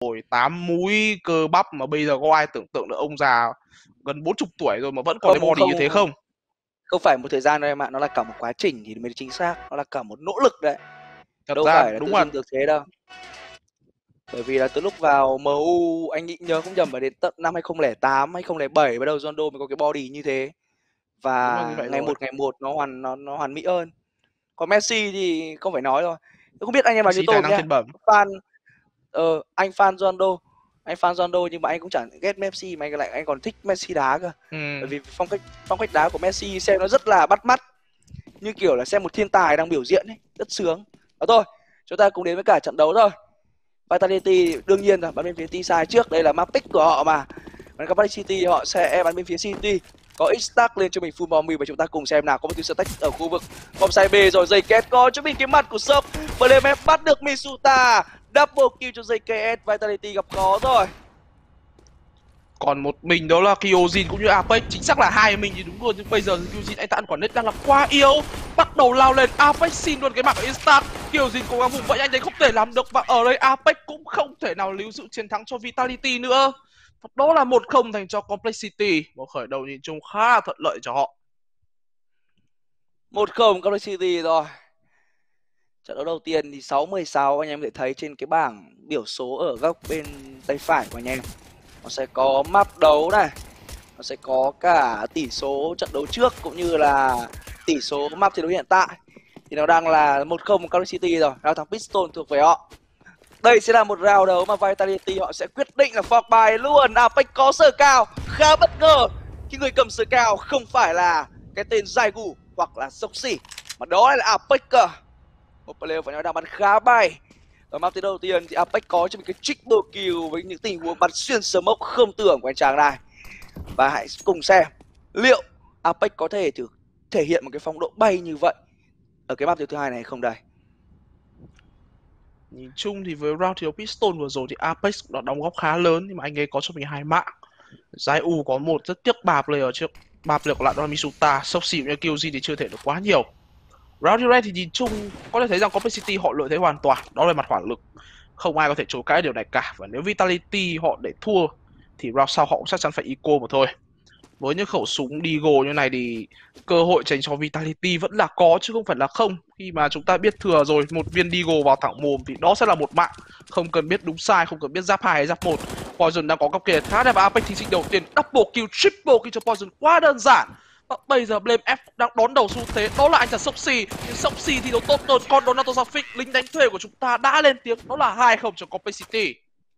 rồi, 8 múi cơ bắp mà bây giờ có ai tưởng tượng được ông già gần 40 tuổi rồi mà vẫn còn cái Không body như thế không? không phải một thời gian đâu em ạ, nó là cả một quá trình thì mới chính xác, nó là cả một nỗ lực đấy, Thật đâu ra phải là đúng tự rồi, dưng được thế đâu. Bởi vì là từ lúc vào MU anh nghĩ nhớ không nhầm là đến tận năm 2008, 2007 bắt đầu Ronaldo mới có cái body như thế. đúng là như Và vậy rồi. ngày một nó hoàn mỹ hơn. Còn Messi thì không phải nói rồi. Tôi không biết anh em bao nhiêu Messi tài tôi năng nhá. thiên bẩm. Fan anh fan Ronaldo. Anh fan Ronaldo nhưng mà anh cũng chẳng ghét Messi mà anh còn thích Messi đá cơ. Bởi vì phong cách đá của Messi xem nó rất là bắt mắt. Như kiểu là xem một thiên tài đang biểu diễn ấy, rất sướng. Đó thôi, chúng ta cùng đến với cả trận đấu thôi. Vitality đương nhiên là bắn bên phía T-side trước, đây là map pick của họ mà. Còn các City họ sẽ bắn bên phía City. Có X-Stack lên cho mình full bomb và chúng ta cùng xem nào. Có một thứ stack ở khu vực Bomb B rồi, dây kết có cho mình cái mặt của Sub. BLMF bắt được Misuta. Double kill cho dây KS. Vitality gặp khó rồi. Còn một mình đó là Kyojin cũng như Apex. Chính xác là hai mình thì đúng rồi, nhưng bây giờ Kyojin anh ta ăn quả nết đang là quá yếu. Bắt đầu lao lên, Apex xin luôn cái mạng của Instant. Kyojin cố gắng vùng vẫy, anh ấy không thể làm được. Và ở đây Apex cũng không thể nào lưu giữ chiến thắng cho Vitality nữa. Đó là 1-0 dành cho Complexity. Một khởi đầu nhìn chung khá là thuận lợi cho họ. 1-0 Complexity rồi. Trận đấu đầu tiên thì 6-16 anh em có thể thấy trên cái bảng biểu số ở góc bên tay phải của anh em. Nó sẽ có map đấu này, nó sẽ có cả tỷ số trận đấu trước cũng như là tỷ số map thi đấu hiện tại. Thì nó đang là 1-0 Cardiff City rồi, round thắng Piston thuộc về họ. Đây sẽ là một round đấu mà Vitality họ sẽ quyết định là phọc bài luôn. Apex có sở cao, khá bất ngờ khi người cầm sở cao không phải là cái tên Zaigu hoặc là Soxy, mà đó là Apex cơ. Một player phải nói đang bắn khá bay. Ở map đầu tiên thì Apex có cho mình cái triple kill với những tình huống bắn xuyên smoke không tưởng của anh chàng này. Và hãy cùng xem liệu Apex có thể thể hiện một cái phong độ bay như vậy ở cái map thứ hai này không đây. Nhìn chung thì với round thi đấu Piston vừa rồi thì Apex cũng đã đóng góp khá lớn, nhưng mà anh ấy có cho mình 2 mạng. Zai U có một, rất tiếc 3 player trước. 3 player còn lại đó là Misuta, Soxy cũng như Kyojin thì chưa thể được quá nhiều. Round Red thì nhìn chung có thể thấy rằng Complexity họ lợi thế hoàn toàn, đó là mặt hỏa lực. Không ai có thể chối cãi điều này cả. Và nếu Vitality họ để thua thì round sau họ cũng chắc chắn phải eco mà thôi. Với những khẩu súng Deagle như này thì cơ hội dành cho Vitality vẫn là có chứ không phải là không. Khi mà chúng ta biết thừa rồi, một viên Deagle vào thẳng mồm thì đó sẽ là một mạng. Không cần biết đúng sai, không cần biết giáp 2 hay giáp 1. Poison đang có cặp kề khá đẹp. Apex thí sinh đầu tiên double kill, triple kill cho Poison quá đơn giản. Bây giờ Blame F đang đón đầu xu thế, đó là anh chàng Soxy. Nhưng Soxy thì đấu tốt hơn, còn Donato Safik, lính đánh thuê của chúng ta đã lên tiếng, đó là 2-0 cho Complexity.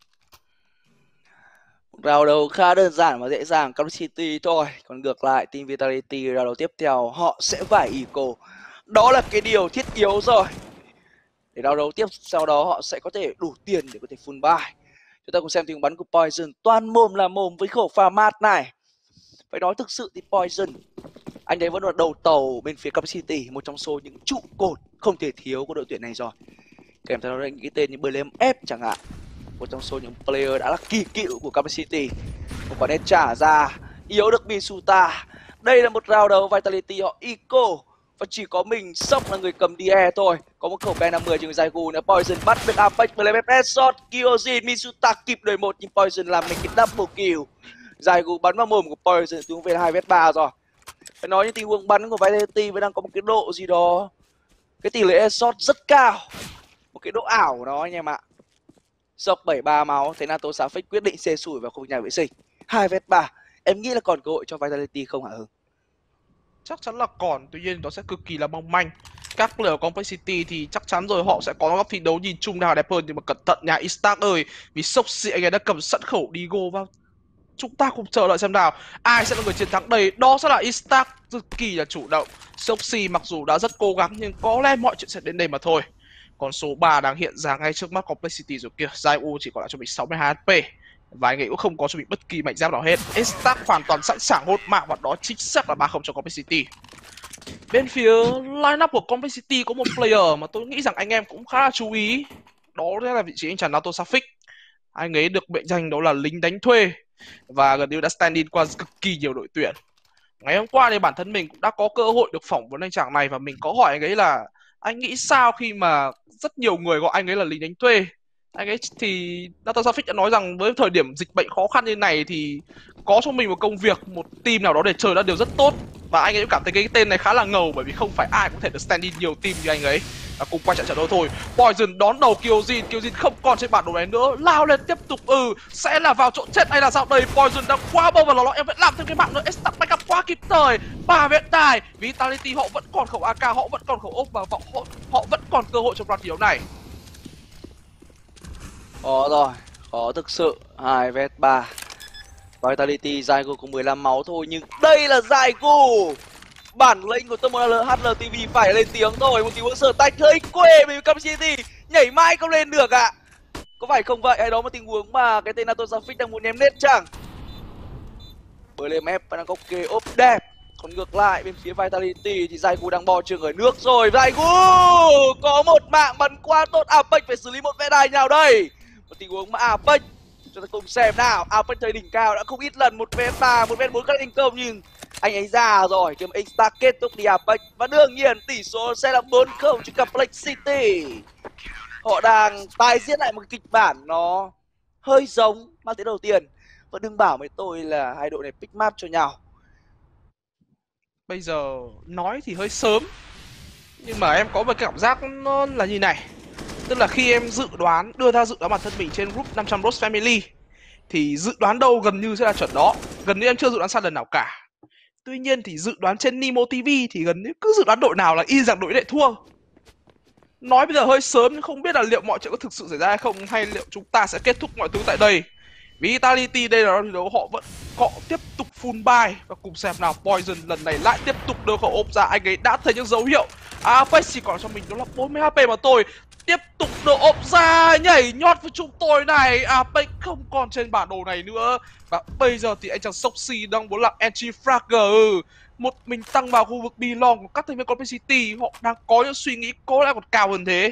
Round đầu khá đơn giản và dễ dàng, Cardiff City thôi. Còn ngược lại team Vitality round đầu tiếp theo họ sẽ phải eco. Đó là cái điều thiết yếu rồi. Để round đấu tiếp sau đó họ sẽ có thể đủ tiền để có thể full buy. Chúng ta cùng xem tình huống bắn của Poison, toàn mồm là mồm với khẩu pha mát này. Phải nói thực sự thì Poison, anh ấy vẫn là đầu tàu bên phía Cardiff City, một trong số những trụ cột không thể thiếu của đội tuyển này rồi. Kèm theo đó những cái tên như Blame F chẳng hạn, một trong số những player đã là kỳ cựu của Cardiff City. Một quả net trả ra, yếu được Misuta. Đây là một round đấu Vitality họ eco và chỉ có mình Sốc là người cầm DE thôi. Có một khẩu P50 chừng Zaigu nữa. Poison bắt được Apex, Blame F headshot, Kyojin, Misuta kịp đời một nhưng Poison làm mình cái double kill. Zaigu bắn vào mồm của Poison, xuống về 2v3 rồi. Phải nói như tình huống bắn của Vitality vẫn đang có một cái độ gì đó, cái tỷ lệ headshot rất cao, một cái độ ảo của nó anh em ạ. Sốc 73 máu, thấy NATO Safik quyết định xê sủi vào khu vực nhà vệ sinh. 2v3, em nghĩ là còn cơ hội cho Vitality không hả Hưng? Chắc chắn là còn, tuy nhiên nó sẽ cực kỳ là mong manh. Các player Complexity thì chắc chắn rồi, họ sẽ có góc thi đấu nhìn chung nào đẹp hơn, nhưng mà cẩn thận nha Istark ơi, vì Soxy anh ấy đã cầm sẵn khẩu Deagle vào. Chúng ta cùng chờ đợi xem nào ai sẽ là người chiến thắng đây. Đó sẽ là Istark, cực kỳ là chủ động. Soxy mặc dù đã rất cố gắng nhưng có lẽ mọi chuyện sẽ đến đây mà thôi. Còn số 3 đang hiện ra ngay trước mắt Complexity rồi kìa. Zaiu chỉ còn lại cho mình 62 HP và anh ấy cũng không có cho mình bất kỳ mảnh giáp nào hết. Istark hoàn toàn sẵn sàng hốt mạng và đó chính xác là 3-0 cho Complexity. Bên phía lineup của Complexity có một player mà tôi nghĩ rằng anh em cũng khá là chú ý, đó là vị trí anh chàng NATO Safik. Anh ấy được mệnh danh đó là lính đánh thuê và gần như đã stand in qua cực kỳ nhiều đội tuyển. Ngày hôm qua thì bản thân mình cũng đã có cơ hội được phỏng vấn anh chàng này và mình có hỏi anh ấy là anh nghĩ sao khi mà rất nhiều người gọi anh ấy là lính đánh thuê, Anh ấy thì Dr. Safik đã nói rằng với thời điểm dịch bệnh khó khăn như này thì có cho mình một công việc, một team nào đó để chơi là điều rất tốt. Và anh ấy cũng cảm thấy cái tên này khá là ngầu, bởi vì không phải ai cũng thể được stand in nhiều team như anh ấy. Và cùng quay trận đấu thôi. Poison đón đầu Kyojin không còn trên bản đồ này nữa, lao lên tiếp tục. Sẽ là vào chỗ chết hay là sao đây? Poison đang quá bâu vào em vẫn làm thêm cái mạng nữa. Stack backup quá kịp thời. 3 vết đài. Vitality họ vẫn còn khẩu AK, họ vẫn còn khẩu ốp và họ vẫn còn cơ hội trong loạt thi đấu này. Khó rồi, khó thực sự. 2 vs 3. Vitality Zygo có 15 máu thôi, nhưng đây là Zygo. Bản lĩnh của Tomola HLTV phải lên tiếng rồi. Một tình huống sở tách hơi quê vì Capacity nhảy mãi không lên được ạ. Có phải không vậy? Hay đó một tình huống mà cái tên Nato Safik đang muốn ném nết chẳng? Bởi lên ép và đang có kê ốp đẹp. Còn ngược lại bên phía Vitality thì Zygo đang bò trường ở nước rồi. Zygo có một mạng bắn quá tốt. Apex phải xử lý một vẽ đài nào đây? Một tình huống mà Apex, chúng ta cùng xem nào. Apex thời đỉnh cao đã không ít lần 1v3, 1v4 các thành công, nhưng anh ấy già rồi. Game X-Star kết thúc đi Apex và đương nhiên tỷ số sẽ là 4-0 cho Complexity. Họ đang tái diễn lại một kịch bản nó hơi giống mang tiếng đầu tiên. Và đừng bảo với tôi là hai đội này pick map cho nhau. Bây giờ nói thì hơi sớm, nhưng mà em có một cảm giác nó là như này. Tức là khi em đưa ra dự đoán bản thân mình trên group 500 Rose Family thì dự đoán đâu gần như sẽ là chuẩn đó. Gần như em chưa dự đoán sai lần nào cả. Tuy nhiên thì dự đoán trên Nemo TV thì gần như cứ dự đoán đội nào là y rằng đội đệ thua. Nói bây giờ hơi sớm nhưng không biết là liệu mọi chuyện có thực sự xảy ra hay không, hay liệu chúng ta sẽ kết thúc mọi thứ tại đây. Vitality đây là thi đấu họ tiếp tục full buy, và cùng xem nào Poison lần này lại tiếp tục đưa khẩu ốp ra. Anh ấy đã thấy những dấu hiệu. Apex chỉ còn cho mình đó là 40 HP mà thôi. Tiếp tục đưa ốp ra, nhảy nhót với chúng tôi này. Apex không còn trên bản đồ này nữa. Và bây giờ thì anh chàng Soxy đang muốn làm entry fragger, một mình tăng vào khu vực belong của các thành viên Complexity. Họ đang có những suy nghĩ có lẽ còn cao hơn thế.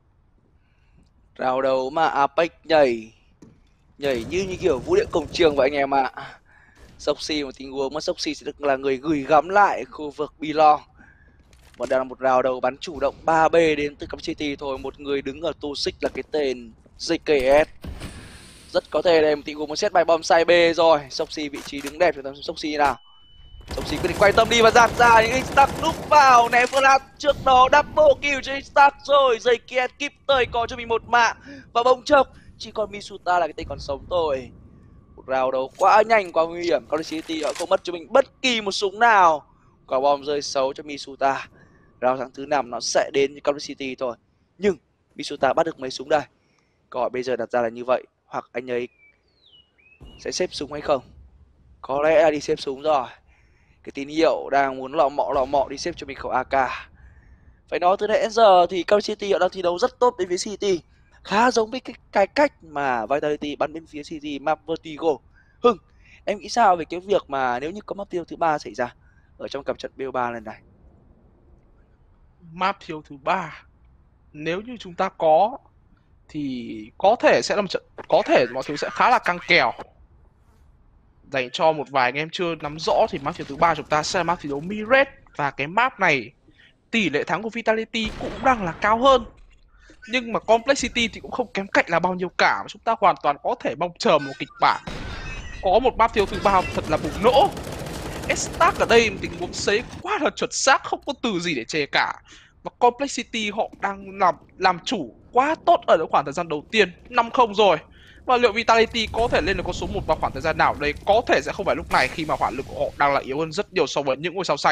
Rào đầu mà Apex nhảy như kiểu vũ điện cổng trường vậy anh em ạ. Soxy một tình huống mà Soxy sẽ được là người gửi gắm lại khu vực belong. Và đây là một rào đầu bắn chủ động 3B đến từ Complexity thôi. Một người đứng ở tu xích là cái tên JKS. Rất có thể đây một tình huống một set bài bom sai B rồi. Soxy vị trí đứng đẹp cho Soxy nào. Soxy quyết định quay tâm đi và dạt ra những Instax núp vào ném flash trước đó double kill cho Instax rồi. JKS kịp thời có cho mình một mạng và bỗng chốc chỉ còn Misuta là cái tên còn sống thôi. Một rào đấu quá nhanh, quá nguy hiểm. Complexity họ không mất cho mình bất kỳ một súng nào. Quả bom rơi xấu cho Misuta. Rào tháng thứ 5 nó sẽ đến như Complexity thôi. Nhưng Misuta bắt được mấy súng đây? Câu hỏi bây giờ đặt ra là như vậy. Hoặc anh ấy sẽ xếp súng hay không? Có lẽ là đi xếp súng rồi. Cái tín hiệu đang muốn lọ mọ đi xếp cho mình khẩu AK. Phải nói từ nãy đến giờ thì Complexity họ đang thi đấu rất tốt bên phía City. Khá giống với cái cách mà Vitality bắn bên phía City map Vertigo. Hưng, em nghĩ sao về cái việc mà nếu như có map tiêu thứ 3 xảy ra ở trong cặp trận BO3 lần này? Map thiếu thứ 3 nếu như chúng ta có thì có thể sẽ là một trận, có thể mọi thứ sẽ khá là căng kèo. Dành cho một vài anh em chưa nắm rõ thì map thiếu thứ 3 chúng ta sẽ là map thi đấu Miret, và cái map này tỷ lệ thắng của Vitality cũng đang là cao hơn. Nhưng mà Complexity thì cũng không kém cạnh là bao nhiêu cả. Chúng ta hoàn toàn có thể mong chờ một kịch bản có một map thiếu thứ 3 thật là bùng nổ. Stack ở đây tình huống sấy quá là chuẩn xác, không có từ gì để chê cả. Và Complexity họ đang làm chủ quá tốt ở khoảng thời gian đầu tiên, 5-0 rồi. Và liệu Vitality có thể lên được con số 1 vào khoảng thời gian nào đây? Có thể sẽ không phải lúc này, khi mà hỏa lực của họ đang là yếu hơn rất nhiều so với những ngôi sao xanh.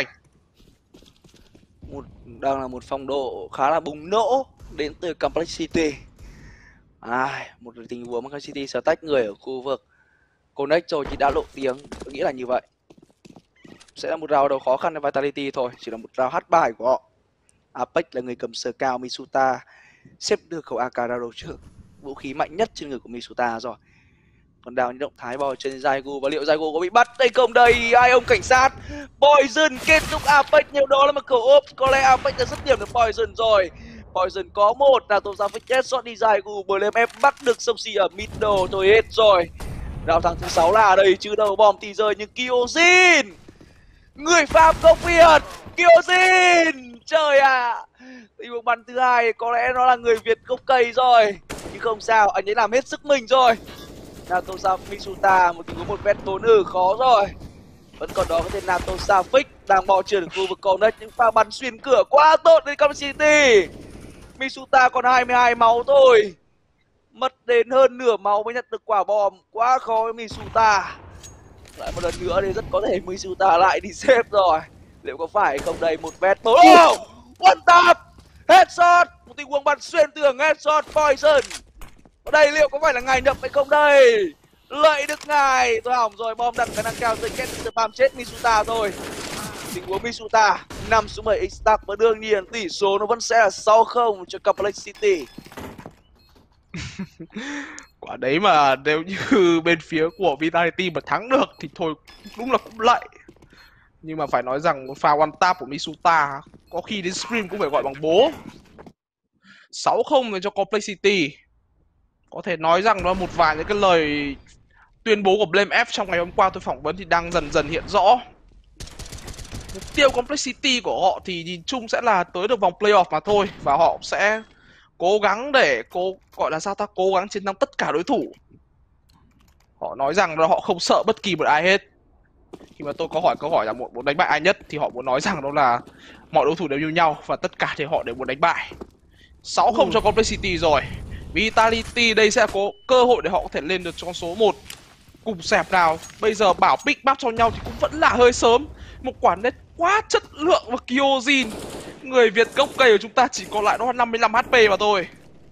Đang là một phong độ khá là bùng nổ đến từ Complexity. Một tình huống mà Complexity sở tách người ở khu vực Connect rồi thì đã lộ tiếng. Tôi nghĩ là như vậy. Sẽ là một round đầu khó khăn cho Vitality thôi. Chỉ là một round hát bài của họ. Apex là người cầm sờ cao. Misuta xếp được khẩu AK ra đầu trước. Vũ khí mạnh nhất trên người của Misuta rồi. Còn đào những động thái bò trên Zygo. Và liệu Zygo có bị bắt đây không đây? Ai ông cảnh sát? Poison kết thúc Apex. Nhưng đó là một khẩu ốp. Có lẽ Apex đã dứt điểm được Poison rồi. Poison có một là tổ ra với headshot đi Zygo. Bởi lem ép bắt được Soxy ở middle. Thôi hết rồi. Round thắng thứ 6 là đây chứ đâu bom thì rơi. Nhưng Kyojin, người Pháp gốc Việt, Kyojin, trời ạ. Tình huống bắn thứ hai có lẽ nó là người Việt gốc cây rồi. nhưng không sao, anh ấy làm hết sức mình rồi. Nato Misuta, một tình huống 1m4 khó rồi. Vẫn còn đó có tên Nato Safik đang bò trườn ở khu vực cầu đất, những pha bắn xuyên cửa quá tốt đến Cam City. Misuta còn 22 máu thôi, mất đến hơn nửa máu mới nhận được quả bom, quá khó với Misuta. Lại một lần nữa thì rất có thể Misuta lại đi xếp rồi. Liệu có phải không đây? 1m4. Oh! One tap! Headshot! Một tình huống bắn xuyên tường, headshot Poison. Ở đây liệu có phải là ngài nhập hay không đây? Lợi được ngài. Tôi hỏng rồi, bom đặt khả năng cao rồi, kết spam chết Misuta thôi. Tình huống Misuta 5/7 X-Stack và đương nhiên tỷ số nó vẫn sẽ là 6-0 cho Complexity. Quả đấy mà nếu như bên phía của Vitality mà thắng được thì thôi đúng là cũng lợi. Nhưng mà phải nói rằng pha one tap của Misuta có khi đến stream cũng phải gọi bằng bố. 6-0 dành cho Complexity. Có thể nói rằng đó một vài những cái lời tuyên bố của Blame F trong ngày hôm qua tôi phỏng vấn thì đang dần dần hiện rõ. Mục tiêu Complexity của họ thì nhìn chung sẽ là tới được vòng playoff mà thôi. Và họ sẽ cố gắng để gọi là sao ta, cố gắng chiến thắng tất cả đối thủ. Họ nói rằng là họ không sợ bất kỳ một ai hết. Khi mà tôi có hỏi câu hỏi là muốn đánh bại ai nhất thì họ muốn nói rằng đó là mọi đối thủ đều như nhau và tất cả thì họ đều muốn đánh bại. 6-0 cho Complexity rồi. Vitality đây sẽ có cơ hội để họ có thể lên được con số 1 cùng xẹp nào. Bây giờ bảo pick map cho nhau thì cũng vẫn là hơi sớm. Một quả net quá chất lượng và Kyojin, người Việt gốc cây của chúng ta chỉ còn lại nó 55 HP mà thôi.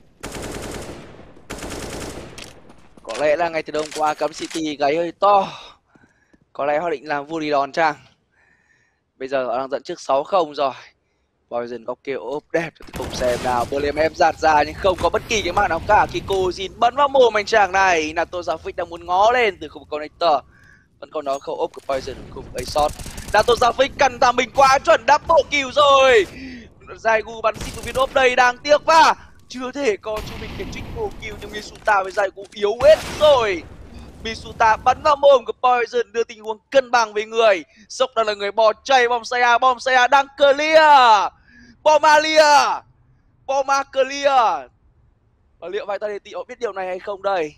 Có lẽ là ngày từ hôm qua Cam City gáy hơi to. Có lẽ họ định làm vua đi đòn chăng. Bây giờ họ đang dẫn trước 6-0 rồi. Poison góc kia ốp đẹp cho tiếp tục xem nào. Blame em giạt ra nhưng không có bất kỳ cái mạng nào cả khi Kyojin bắn vào mồm anh chàng này. Nato Safik đang muốn ngó lên từ khu vực connector. Vẫn còn đó khẩu ốp của Poison khu vực A-shot. Nato Safik cần tà mình quá chuẩn double kill rồi. Zaigu bắn xịt một viên ốp đầy đáng tiếc và chưa thể có cho mình cái triple kill nhưng Misuta với Zaigu yếu hết rồi. Misuta bắn vào mồm của Poison đưa tình huống cân bằng với người. Sốc đang là người bò chạy bom Saya đang clear. Bom clear. Và liệu Vitality họ biết điều này hay không đây?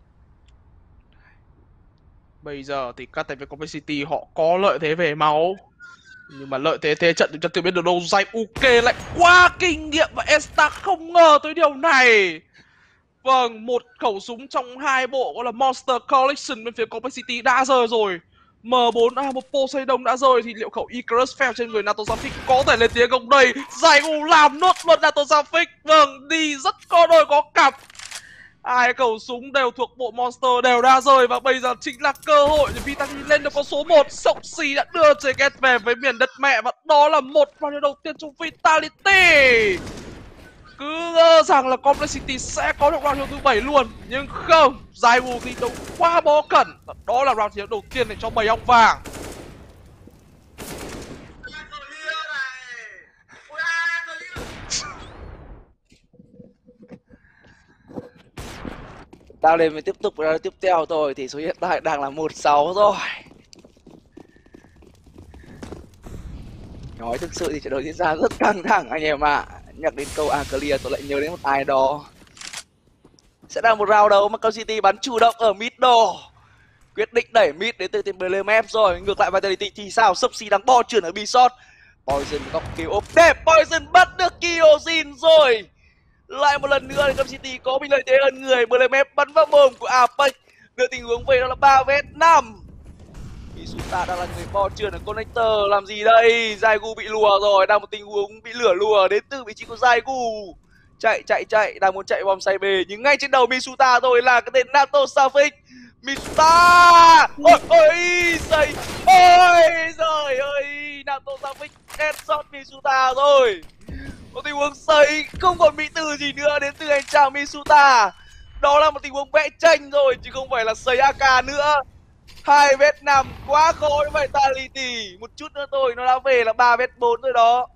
Bây giờ thì các thành viên Complexity họ có lợi thế về máu. Nhưng mà lợi thế thế trận thì chưa biết được đâu. Zaiuke lại quá kinh nghiệm và Esta không ngờ tới điều này. Vâng, một khẩu súng trong hai bộ gọi là Monster Collection bên phía Complexity đã rơi rồi. M4A một Poseidon đã rơi thì liệu khẩu Icarus Fell trên người Nato Safik có thể lên tiếng không đây? Zaigu làm nốt luôn Nato Safik. Vâng, đi rất có đôi có cặp. Hai khẩu súng đều thuộc bộ Monster đều đã rơi và bây giờ chính là cơ hội để Vitality lên được con số 1. Soxy đã đưa Jaget về với miền đất mẹ và đó là một round đầu tiên trong Vitality. Cứ ngờ rằng là Complexity sẽ có được round thứ 7 luôn. Nhưng không, Zaiwu thì đấu quá bó cẩn. Và đó là round chiến đầu tiên này cho bầy ong vàng. Tao lên mới tiếp tục ra tiếp theo thôi thì số hiện tại đang là 1-6 rồi. Nói thực sự thì trận đấu diễn ra rất căng thẳng anh em ạ. Nhắc đến câu clear tôi lại nhớ đến một ai đó. Sẽ là một round đấu mà Cam City bắn chủ động ở middle. Quyết định đẩy mid đến từ team Blame F rồi. Ngược lại Vitality thì sao? Soxy đang bo chuyển ở B-shot. Poison góc kill ốp đẹp. Poison bắt được Kyojin rồi. Lại một lần nữa thì Cam City có mình lợi thế hơn người. Blame F bắn vào mồm của Apex. Đưa tình huống về đó là 3v5. Misuta đang là người bo trườn ở connector. Làm gì đây? Zaigu bị lùa rồi. Đang một tình huống bị lửa lùa đến từ vị trí của Zaigu. Chạy. Đang muốn chạy bom say bề. Nhưng ngay trên đầu Misuta rồi là cái tên Nato Safik. Misuta! Ôi giời! Ôi giời ơi! Nato Safik headshot Misuta rồi. Một tình huống sấy không còn mỹ từ gì nữa đến từ anh chàng Misuta. Đó là một tình huống vẽ tranh rồi chứ không phải là sấy AK nữa. 2v5 quá khó với Vitality. Một chút nữa thôi nó đã về là 3v4 rồi đó.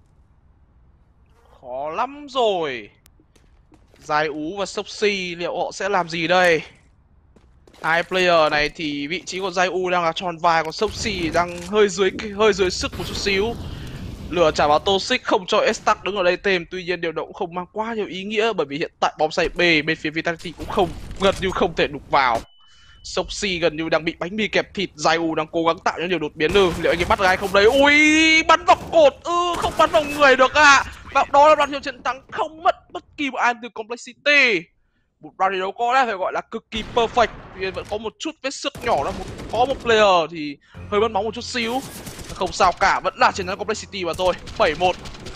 Khó lắm rồi. Zaiu và Soxy liệu họ sẽ làm gì đây? Hai player này thì vị trí của Zaiu đang là tròn vai, còn Soxy đang hơi dưới sức một chút xíu. Lửa trả vào Toxic không cho Estac đứng ở đây thêm. Tuy nhiên điều đó cũng không mang quá nhiều ý nghĩa, bởi vì hiện tại bom xay B bên phía Vitality cũng gần như không thể đục vào. Soxy gần như đang bị bánh mì kẹp thịt. Zaiu đang cố gắng tạo những điều đột biến. Liệu anh ấy bắt được ai không đấy? Ui, bắn vào cột. Không bắn vào người được ạ. Và đó là đoạn hiệu chiến thắng không mất bất kỳ một ai từ Complexity. Một round thi đấu có lẽ phải gọi là cực kỳ perfect. Tuy nhiên vẫn có một chút vết xước nhỏ đó. Có một player thì hơi mất máu một chút xíu. Không sao cả, vẫn là chiến thắng Complexity mà thôi. 7-1.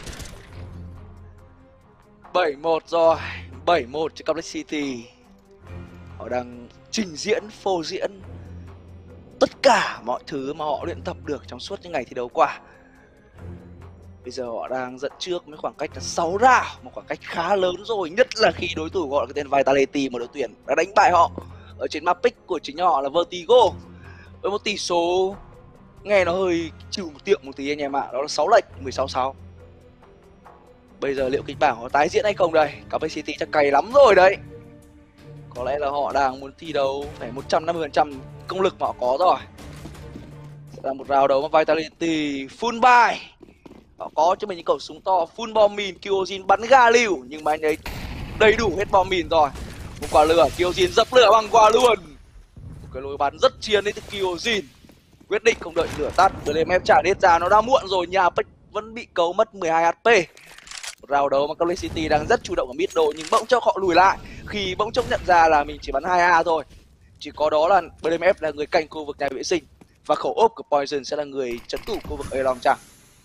7-1 rồi. 7-1 cho Complexity. Họ đang trình diễn, phô diễn tất cả mọi thứ mà họ luyện tập được trong suốt những ngày thi đấu qua. Bây giờ họ đang dẫn trước với khoảng cách là 6 round, một khoảng cách khá lớn rồi, nhất là khi đối thủ gọi là cái tên Vitality, một đội tuyển đã đánh bại họ ở trên map pick của chính họ là Vertigo với một tỷ số nghe nó hơi chịu tiệm một tí anh em ạ, đó là 6 lệch 16-6. Bây giờ liệu kịch bản họ tái diễn hay không đây? Capacity chắc cày lắm rồi đấy. Có lẽ là họ đang muốn thi đấu phải 150% công lực mà họ có rồi. Sẽ là một round đấu mà Vitality full buy. Họ có cho mình những khẩu súng to, full bom mìn, Kyojin bắn ga liều, nhưng mà anh ấy đầy đủ hết bom mìn rồi. Một quả lửa, Kyojin dập lửa bằng quả luôn. Một cái lối bắn rất chiến đấy từ Kyojin. Quyết định không đợi lửa tắt, BLMF trả hết ra, nó đã muộn rồi, nhà Apex vẫn bị cấu mất 12 HP. Một round đấu mà Complexity đang rất chủ động ở mid độ, nhưng bỗng chốc họ lùi lại khi bỗng chốc nhận ra là mình chỉ bắn 2A thôi. Chỉ có đó là BLMF là người canh khu vực nhà vệ sinh và khẩu ốp của Poison sẽ là người trấn thủ khu vực A Long chẳng.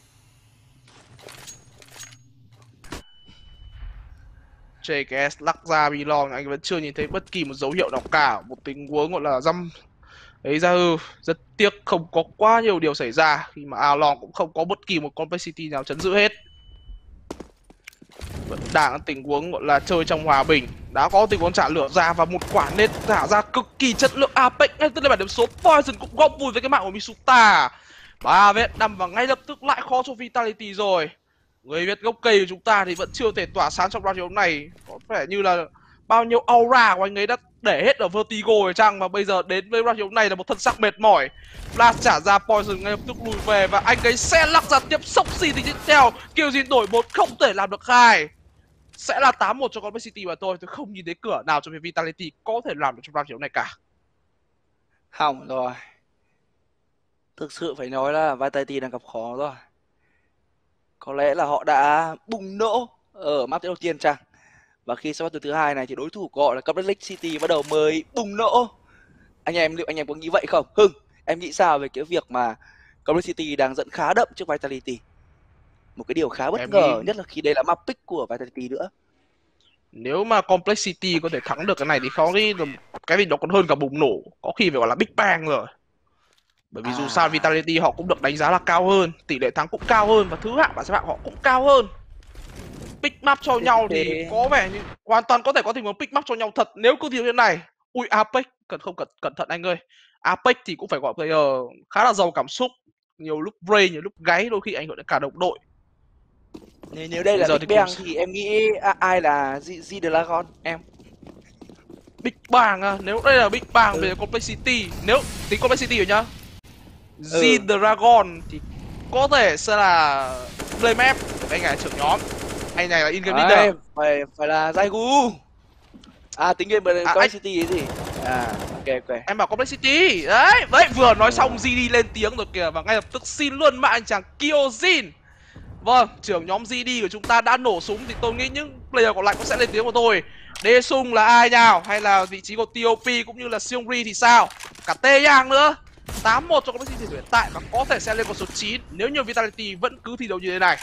JKS lắc ra Bilong, anh vẫn chưa nhìn thấy bất kỳ một dấu hiệu nào cả. Một tình huống gọi là dăm ấy ra. Rất tiếc không có quá nhiều điều xảy ra khi mà Along cũng không có bất kỳ một Complexity nào chấn giữ hết. Vẫn đang tình huống gọi là chơi trong hòa bình. Đã có tình huống trả lửa ra và một quả nết thả ra cực kỳ chất lượng. Apex ngay từ bản điểm số, Poison cũng góp vui với cái mạng của Misuta. 3 vết đâm và ngay lập tức lại khó cho Vitality rồi. Người Việt gốc cây của chúng ta thì vẫn chưa thể tỏa sáng trong round thi đấu này. Có vẻ như là bao nhiêu aura của anh ấy đã để hết ở Vertigo rồi chăng. Và bây giờ đến với round thi đấu này là một thân xác mệt mỏi. Flash trả ra, Poison ngay lập tức lùi về và anh ấy sẽ lắc ra tiếp. Soxy thì tiếp theo, Kyojin đổi một không thể làm được hai. Sẽ là 8-1 cho Complexity mà thôi. Tôi không nhìn thấy cửa nào cho phía Vitality có thể làm được trong round thi đấu này cả. Hỏng rồi. Thực sự phải nói là Vitality đang gặp khó rồi. Có lẽ là họ đã bùng nổ ở map đầu tiên chăng. Và khi sang từ thứ hai này thì đối thủ của họ là Complexity bắt đầu mới bùng nổ. Liệu anh em có nghĩ vậy không? Hưng, em nghĩ sao về cái việc mà Complexity đang dẫn khá đậm trước Vitality? Một cái điều khá bất Em ngờ, nghĩ nhất là khi đây là map pick của Vitality nữa. nếu mà Complexity có thể thắng được cái này thì khó nghĩ là cái gì đó còn hơn cả bùng nổ. Có khi phải gọi là Big Bang rồi. Bởi vì dù sao Vitality họ cũng được đánh giá là cao hơn, tỷ lệ thắng cũng cao hơn và thứ hạng bảng xếp hạng họ cũng cao hơn. Pick map cho nhau thì có vẻ như hoàn toàn có thể có tình huống pick map cho nhau thật nếu cứ thiếu như thế này. Ui, Apex cẩn thận anh ơi. Apex thì cũng phải gọi player khá là giàu cảm xúc, nhiều lúc brave, nhiều lúc gáy, đôi khi ảnh hưởng đến cả đồng đội. Nếu đây là Big Bang thì em nghĩ ai là G-Dragon em? Big Bang à? Nếu đây là Big Bang về Complexity, nếu tính Complexity rồi nhá, G-Dragon thì có thể sẽ là BlameF, anh này là trưởng nhóm, anh này là in-game leader. Phải là Zaigu. Tính game Complexity cái gì? Ok. Em bảo Complexity. Đấy, vừa nói xong GD lên tiếng rồi kìa. Và ngay lập tức xin luôn mạng anh chàng Kyojin. Vâng, trưởng nhóm GD của chúng ta đã nổ súng thì tôi nghĩ những player còn lại cũng sẽ lên tiếng của tôi. Đê Sung là ai nào? Hay là vị trí của TOP cũng như là Seongri thì sao? Cả Tê Yang nữa. 8-1 cho Complexity hiện tại và có thể sẽ lên con số 9 nếu như Vitality vẫn cứ thi đấu như thế này.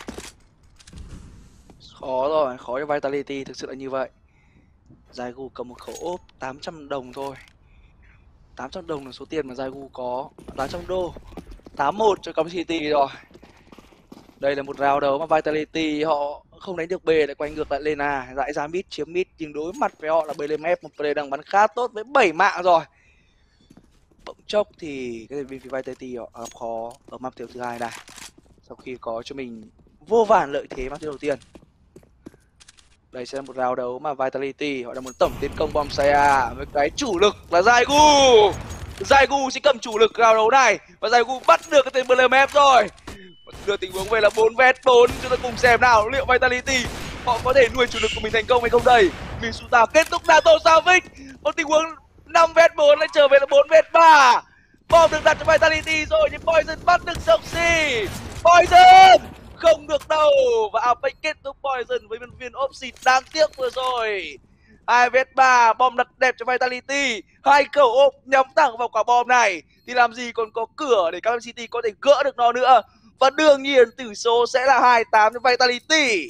Khó rồi, khó cho Vitality, thực sự là như vậy. Zaigu cầm một khẩu ốp 800 đồng thôi. 800 đồng là số tiền mà Zaigu có, 800 đô. 8-1 cho Complexity rồi. Đây là một round đấu mà Vitality họ không đánh được B, lại quay ngược lại lên A, dãi ra mid chiếm mid, nhưng đối mặt với họ là BLMF, một player đang bắn khá tốt với 7 mạng rồi. Bỗng chốc thì cái bên phía Vitality họ gặp khó ở map thứ hai này. Sau khi có cho mình vô vàn lợi thế map đầu tiên. Đây sẽ là một round đấu mà Vitality họ đang muốn tổng tiến công bom xay A với cái chủ lực là Zaigu sẽ cầm chủ lực round đấu này và Zaigu bắt được cái tên BLMF rồi. Đưa tình huống về là 4vs4. Chúng ta cùng xem nào, liệu Vitality họ có thể nuôi chủ lực của mình thành công hay không đây. Misuta kết thúc Nato Savage. Một tình huống 5vs4 lại trở về là 4vs3. Bom được đặt cho Vitality rồi nhưng Poison bắt được Soxy. Poison không được đâu. Và Apex kết thúc Poison với viên ốp xịt đáng tiếc vừa rồi. 2vs3, bom đặt đẹp cho Vitality. 2 khẩu ốp nhắm thẳng vào quả bom này thì làm gì còn có cửa để Cam City có thể gỡ được nó nữa. Và đương nhiên tỷ số sẽ là 2-8 cho Vitality.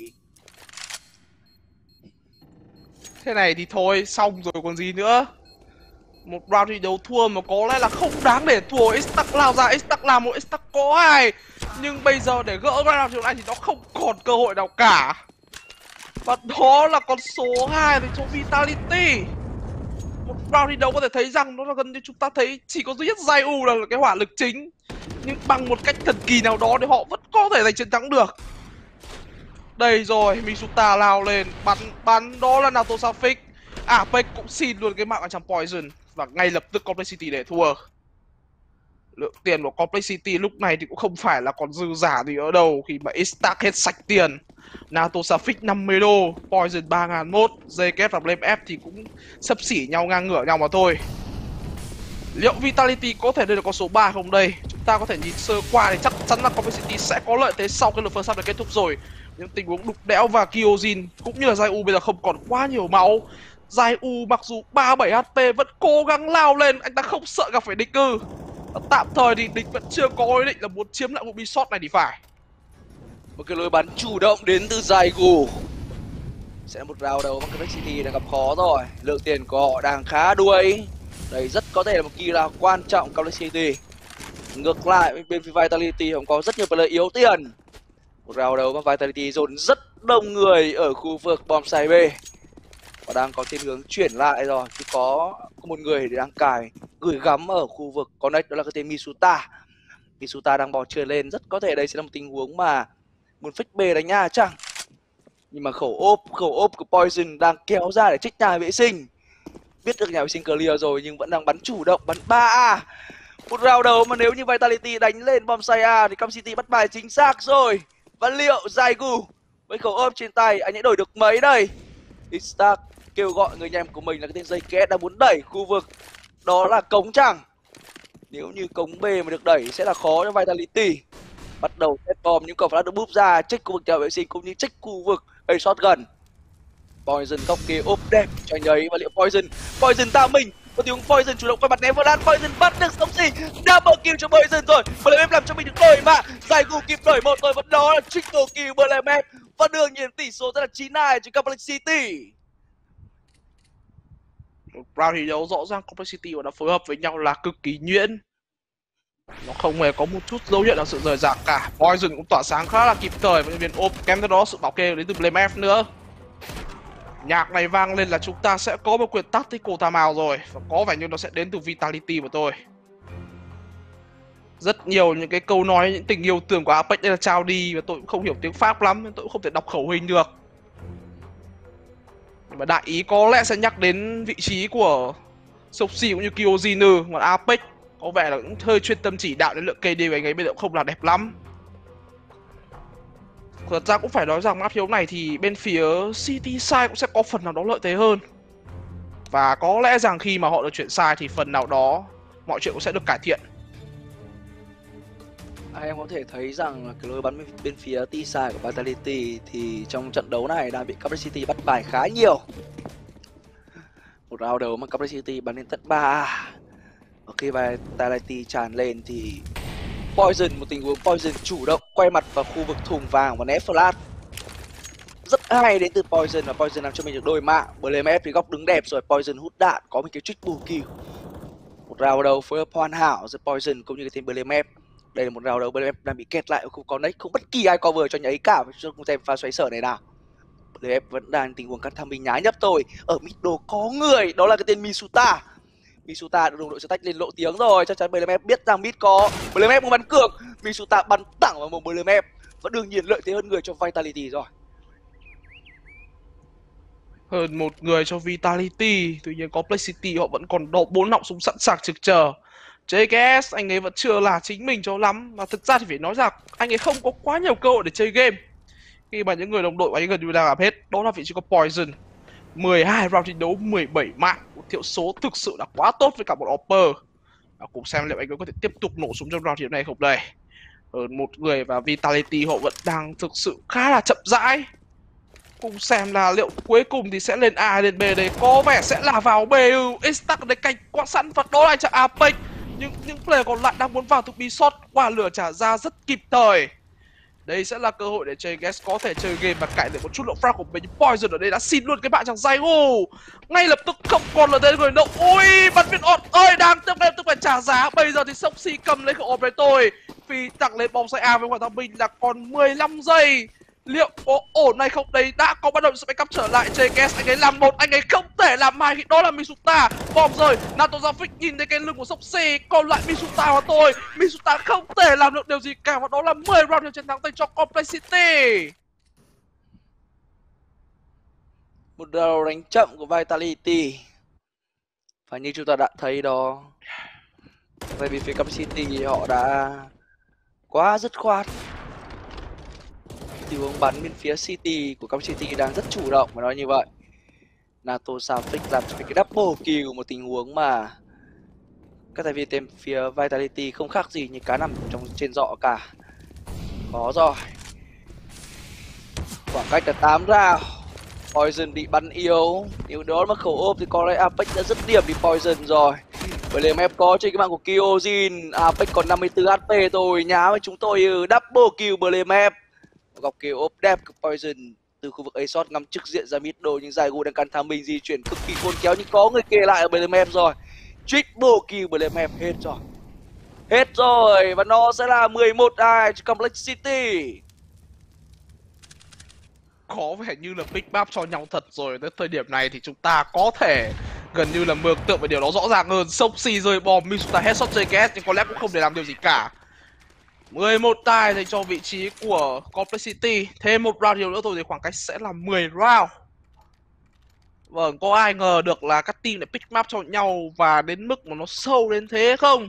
Thế này thì thôi, xong rồi còn gì nữa. Một round thi đấu thua mà có lẽ là không đáng để thua. X-Tac lao ra, X-Tac làm một X-Tac có ai. Nhưng bây giờ để gỡ round thi đấu này thì nó không còn cơ hội nào cả. Và đó là con số 2 thì cho Vitality. Một round thi đấu có thể thấy rằng nó là gần như chúng ta thấy chỉ có duy nhất Zai là cái hỏa lực chính. Nhưng bằng một cách thần kỳ nào đó thì họ vẫn có thể giành chiến thắng được. Đây rồi, Misuta lao lên, bắn đó là Nato Savage. Apex cũng xin luôn cái mạng ở trong Poison. Và ngay lập tức Complexity để thua. Lượng tiền của Complexity lúc này thì cũng không phải là còn dư giả gì ở đâu. Khi mà X-Tac hết sạch tiền. Nato Savage 50 đô, Poison 3001, JKS và Blame F thì cũng xấp xỉ nhau, ngang ngửa nhau mà thôi. Liệu Vitality có thể đưa được con số 3 không đây? Chúng ta có thể nhìn sơ qua thì chắc chắn là Complexity sẽ có lợi thế sau cái lượt first half đã kết thúc rồi. Những tình huống đục đẽo và Kyojin cũng như là Zai bây giờ không còn quá nhiều máu. Zai mặc dù 37 HP vẫn cố gắng lao lên, anh ta không sợ gặp phải địch cư. Tạm thời thì địch vẫn chưa có ý định là muốn chiếm lại một Ubisoft này thì phải. Một cái lối bắn chủ động đến từ Zaigu. Sẽ là một round đầu mà Complexity đang gặp khó rồi. Lượng tiền của họ đang khá đuối. Đây rất có thể là một kill quan trọng Complexity. Ngược lại bên phía Vitality cũng có rất nhiều player yếu tiền. Một round đầu mà Vitality dồn rất đông người ở khu vực bom site B. Và đang có thiên hướng chuyển lại rồi. Chứ có một người thì đang cài gửi gắm ở khu vực connect, đó là cái tên Misuta. Misuta đang bò trườn lên, rất có thể đây sẽ là một tình huống mà muốn fake B đánh nha chẳng. Nhưng mà khẩu ốp của Poison đang kéo ra để trích nhà vệ sinh. Biết được nhà vệ sinh clear rồi nhưng vẫn đang bắn chủ động, bắn 3A. Một round đầu mà nếu như Vitality đánh lên bom site A thì Cam City bắt bài chính xác rồi. Và liệu Zaigu với khẩu ốp trên tay anh ấy đổi được mấy đây? X-Tac kêu gọi người em của mình là cái tên JKS đang muốn đẩy khu vực, đó là cống chẳng. Nếu như cống B mà được đẩy sẽ là khó cho Vitality. Bắt đầu set bom nhưng còn phải được búp ra, check khu vực nhà vệ sinh cũng như check khu vực A shot gần. Poison góc kia ốp đẹp cho nhấy và liệu Poison tạo mình. Một tiếng Poison chủ động qua mặt Neverland, Poison bắt được sống gì, double kill cho Poison rồi. Blame làm cho mình được đổi mạng, Zaigu kịp đổi một rồi, vẫn đó là triple kill Blame. Và đương nhiên tỷ số rất là 9-2 cho Complexity. Round thi đấu rõ ràng Complexity và nó phối hợp với nhau là cực kỳ nhuyễn. Nó không hề có một chút dấu hiệu là sự rời rạc cả. Poison cũng tỏa sáng khá là kịp thời với viên ốp, kèm theo đó sự bảo kê đến từ Blame F nữa. Nhạc này vang lên là chúng ta sẽ có một quyền tactical timeout rồi. Và có vẻ như nó sẽ đến từ Vitality mà thôi. Rất nhiều những cái câu nói, những tình yêu tưởng của Apex đây là trao đi. Và tôi cũng không hiểu tiếng Pháp lắm nên tôi cũng không thể đọc khẩu hình được. Nhưng mà đại ý có lẽ sẽ nhắc đến vị trí của Soxy cũng như Kyojin. Còn Apex có vẻ là cũng hơi chuyên tâm chỉ đạo đến lượng KD của anh ấy bây giờ cũng không là đẹp lắm. Thật ra cũng phải nói rằng map thiếu này thì bên phía City Side cũng sẽ có phần nào đó lợi thế hơn. Và có lẽ rằng khi mà họ được chuyển sai thì phần nào đó mọi chuyện cũng sẽ được cải thiện. Em có thể thấy rằng là cái lối bắn bên phía T-side của Vitality thì trong trận đấu này đã bị Complexity bắt bài khá nhiều. Một round đầu mà Complexity bắn đến tận 3A. Và khi Vitality tràn lên thì Poison, một tình huống Poison chủ động quay mặt vào khu vực thùng vàng và né flash. Rất hay đến từ Poison và Poison làm cho mình được đôi mạng. Blame thì góc đứng đẹp rồi, Poison hút đạn, có một cái triple kill. Một round đầu phối hợp hoàn hảo giữa Poison cũng như cái tên Blame. Đây là một round đầu Blame đang bị kẹt lại ở khu connect, không bất kỳ ai cover cho nhấy cả, không xem pha xoáy sở này nào. Blame vẫn đang tình huống cắt tham binh nhái nhấp thôi. Ở middle có người, đó là cái tên Misuta. Misuta được đồng đội sẽ tách lên lộ tiếng rồi, chắc chắn Blame biết rằng mid có. Blame muốn bắn cược, Misuta bắn thẳng vào một Blame. Và đương nhiên lợi thế hơn người cho Vitality rồi. Hơn một người cho Vitality, tuy nhiên Complexity họ vẫn còn độ 4 họng súng sẵn sàng trực chờ. JKS anh ấy vẫn chưa là chính mình cho lắm. Mà thực ra thì phải nói rằng anh ấy không có quá nhiều cơ hội để chơi game khi mà những người đồng đội của anh ấy gần như đang làm hết. Đó là vị trí có Poison. 12 round thi đấu, 17 mạng. Một thiểu số thực sự là quá tốt với cả một Opper. Và cùng xem liệu anh ấy có thể tiếp tục nổ súng trong round thi đấu này không đây. Hơn một người và Vitality họ vẫn đang thực sự khá là chậm rãi. Cùng xem là liệu cuối cùng thì sẽ lên A hay lên B đây. Có vẻ sẽ là vào B. Instac đây canh quá sẵn và đó là chặng Apex. Nhưng những player còn lại đang muốn vào thực bí shot, quả lửa trả ra rất kịp thời. Đây sẽ là cơ hội để JKS có thể chơi game và cải thiện một chút lượng frag của mình. Poison ở đây đã xin luôn cái bạn chàng Zygo. Ngay lập tức không còn là tên người đâu. Ôi, bắn viên ọt ơi, đang tiếp em tức phải trả giá. Bây giờ thì Soxy cầm lấy khẩu operator. Phi tặng lên bóng xoay A với Hoàng Thăng Minh là còn 15 giây. Liệu có ổn hay không? Đây đã có bắt đầu sẽ cắp trở lại. JKS anh ấy làm một, anh ấy không thể làm hai, đó là Misuta. Bom rồi, Nato Zavik nhìn thấy cái lưng của Soxy, còn lại Misuta và tôi. Misuta không thể làm được điều gì cả, và đó là 10 round chiến thắng dành cho Complexity. Một đầu đánh chậm của Vitality. Và như chúng ta đã thấy đó, về bên phía Complexity thì họ đã quá dứt khoát. Tình huống bắn bên phía City của Complexity đang rất chủ động, phải nói như vậy. Nato Savik làm cho cái double kill của một tình huống mà các thành viên team phía Vitality không khác gì như cá nằm trong trên giỏ cả. Khó rồi. Khoảng cách là 8 round. Poison bị bắn yếu. Nếu đó mà khẩu ốp thì có lẽ Apex đã dứt điểm đi Poison rồi. Bởi lẽ em có trên cái mạng của Kyojin. Apex còn 54 HP thôi. Nhá với chúng tôi double kill Blemep. Góc kill ốp đẹp của Poison từ khu vực A-shot ngắm trực diện ra middle, nhưng Zygo đang cắn thám mình di chuyển cực kỳ khôn khéo, nhưng có người kê lại ở Blemep rồi. Triple kill Blemep hết rồi. Hết rồi, và nó sẽ là 11-2 cho Complexity. Có vẻ như là pick map cho nhau thật rồi. Tới thời điểm này thì chúng ta có thể gần như là mường tượng về điều đó rõ ràng hơn. Soxy rơi bom, Misuta headshot JKS nhưng có lẽ cũng không để làm điều gì cả. 11 tài dành cho vị trí của Complexity. Thêm một round nhiều nữa thôi thì khoảng cách sẽ là 10 round. Vâng, có ai ngờ được là các team lại pick map cho nhau và đến mức mà nó sâu đến thế không?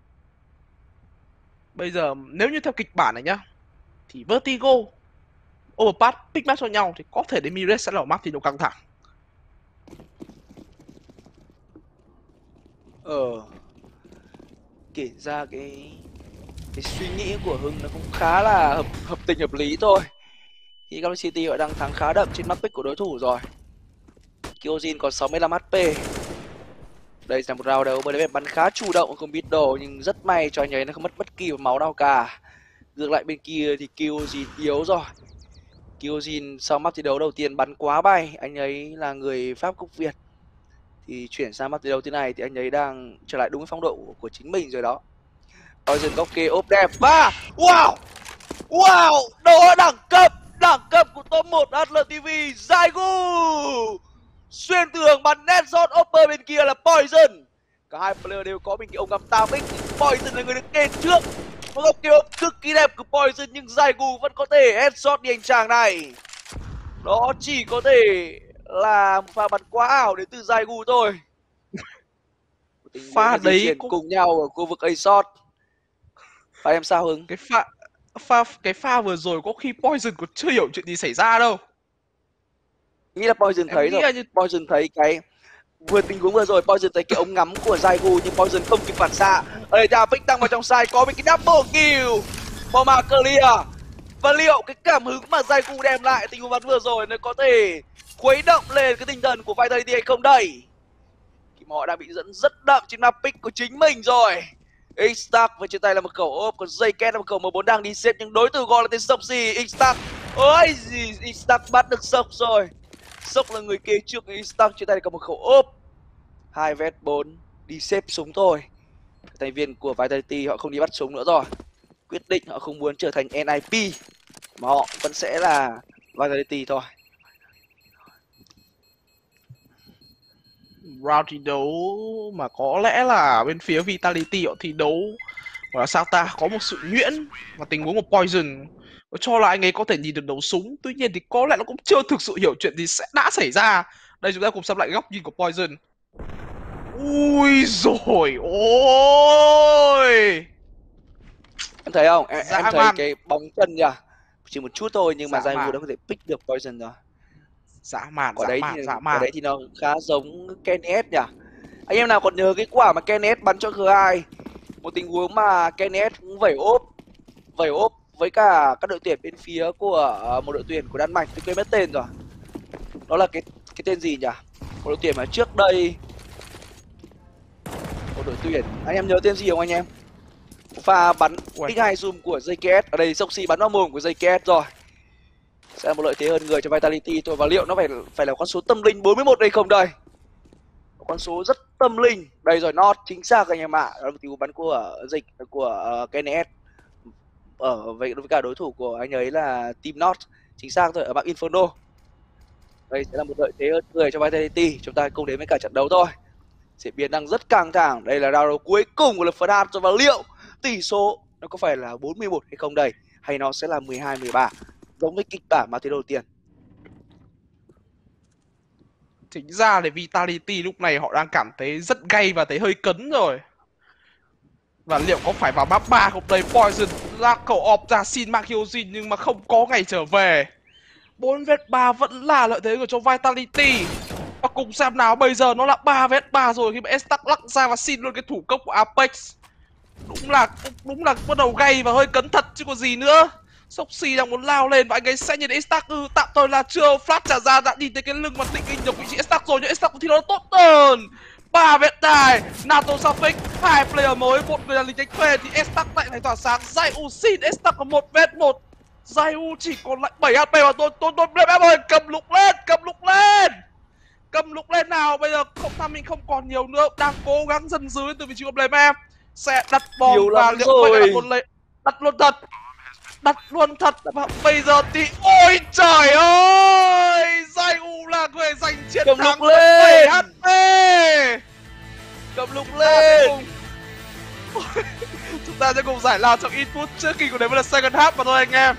Bây giờ nếu như theo kịch bản này nhá, thì Vertigo, Overpass pick map cho nhau thì có thể đến Mires sẽ là map thì nó căng thẳng. Kể ra cái suy nghĩ của Hưng nó cũng khá là hợp tình hợp lý thôi. Thì Complexity họ đang thắng khá đậm trên map pick của đối thủ rồi. Kyojin còn 65 HP. Đây là một round đấu bởi lẽ bắn khá chủ động, không biết đồ, nhưng rất may cho anh ấy nó không mất bất kỳ một máu nào cả. Ngược lại bên kia thì Kyojin yếu rồi. Kyojin sau map thi đấu đầu tiên bắn quá bay, anh ấy là người Pháp gốc Việt. Thì chuyển sang map thi đấu thế này thì anh ấy đang trở lại đúng với phong độ của chính mình rồi đó. Poison góc kia ốp đẹp và wow, đó là đẳng cấp của top 1 HLTV. Zygo xuyên tường bắn headshot, Opper bên kia là Poison. Cả hai player đều có bên kia ông ngắm 8x. Poison là người được kê trước. Một góc kia cực kỳ đẹp của Poison, nhưng Zygo vẫn có thể headshot đi anh chàng này. Đó chỉ có thể là một pha bắn quá ảo đến từ Zygo thôi. Pha đấy cũng cùng nhau ở khu vực A-shot. Phải em sao Hưng? Cái pha vừa rồi có khi Poison còn chưa hiểu chuyện gì xảy ra đâu. Nghĩ là Poison thấy rồi. Như... Poison thấy cái tình huống vừa rồi, Poison thấy cái ống ngắm của Zygo nhưng Poison không kịp phản xạ. Ở đây ta Vích tăng vào trong side, có một cái double kill. Bomba clear. Và liệu cái cảm hứng mà Zygo đem lại tình huống bắn vừa rồi nó có thể khuấy động lên cái tinh thần của Vitality hay không đây? Thì họ đang bị dẫn rất đậm trên map pick của chính mình rồi. Instac với trên tay là một khẩu ốp, còn JKS là một khẩu M4 đang đi xếp, nhưng đối thủ gọi là tên Soxy. Instac ôi gì, Instac bắt được Sox rồi. Sox là người kế trước, Instac trên tay là có một khẩu ốp. 2 vs 4 đi xếp súng thôi. Thành viên của Vitality họ không đi bắt súng nữa rồi. Quyết định họ không muốn trở thành NIP mà họ vẫn sẽ là Vitality thôi. Round thi đấu mà có lẽ là bên phía Vitality họ thi đấu gọi là sao ta, có một sự nhuyễn và tình huống của Poison cho là anh ấy có thể nhìn được đấu súng, tuy nhiên thì có lẽ nó cũng chưa thực sự hiểu chuyện gì đã xảy ra. Đây chúng ta cùng xem lại góc nhìn của Poison. Ui rồi ôi. Em thấy không? Em Dã thấy man. cái bóng chân nhỉ? Chỉ một chút thôi nhưng mà Dã Zaiwu man. đã có thể pick được Poison rồi. Dã man, Quả dã đấy thì man, dã quả man. đấy thì nó khá giống Kenneth nhỉ? Anh em nào còn nhớ cái quả mà Kenneth bắn cho G2, một tình huống mà Kenneth cũng vẩy ốp với cả các đội tuyển bên phía của một đội tuyển của Đan Mạch, tôi quên mất tên rồi. Đó là cái tên gì nhỉ? Một đội tuyển mà trước đây, một đội tuyển, anh em nhớ tên gì không anh em? Pha bắn Ui. x2 zoom của JKS, ở đây Soxy bắn vào mồm của JKS rồi. Sẽ là một lợi thế hơn người cho Vitality thôi, và liệu nó phải là con số tâm linh 41 đây không đây? Một con số rất tâm linh. Đây rồi, Not chính xác anh em ạ. Đó là một tình huống bắn của dịch của KNS ở với cả đối thủ của anh ấy là Team Not, chính xác thôi, ở bảng Inferno. Đây sẽ là một lợi thế hơn người cho Vitality. Chúng ta cùng đến với cả trận đấu thôi. Diễn biến đang rất căng thẳng. Đây là round đấu cuối cùng của lượt phân hạt rồi, và liệu tỷ số nó có phải là 41 hay không đây, hay nó sẽ là 12-13 giống với kịch bản mà thế đầu tiên? Chính ra thì Vitality lúc này họ đang cảm thấy rất gay và thấy hơi cấn rồi. Và liệu có phải vào map 3 không đây? Poison ra cậu ọp ra xin mang Hyojin nhưng mà không có ngày trở về. 4v3 vẫn là lợi thế của cho Vitality. Và cùng xem nào, bây giờ nó là 3v3 rồi khi mà Estac lắc ra và xin luôn cái thủ công của Apex. Đúng là bắt đầu gay và hơi cấn thật chứ còn gì nữa. Soxy đang muốn lao lên và anh ấy sẽ nhìn Estac tạm thời là chưa flash trả ra, đã nhìn thấy cái lưng và định hình được vị trí Estac rồi, nhưng Estac thì nó tốt hơn. 3 vết đài, Nato Safik, 2 player mới, một người là lính đánh thuê thì Estac lại phải tỏa sáng. Zaiu xin Estac có 1v1. Zaiu chỉ còn lại 7 HP và tôi em ơi, cầm lục lên, cầm lục lên. Cầm lục lên nào, bây giờ không tham mình không còn nhiều nữa, đang cố gắng dần dưới từ vị trí của Blame em. Sẽ đặt bom và liệu vậy là đặt luôn thật. Đặt luôn thật và bây giờ thì ôi trời ơi, Zaiu là người giành chiến Cầm thắng lục lên, 7 HP. cầm lục lên. Chúng ta sẽ cùng giải lao trong ít phút trước khi của đến với là second half mà thôi anh em.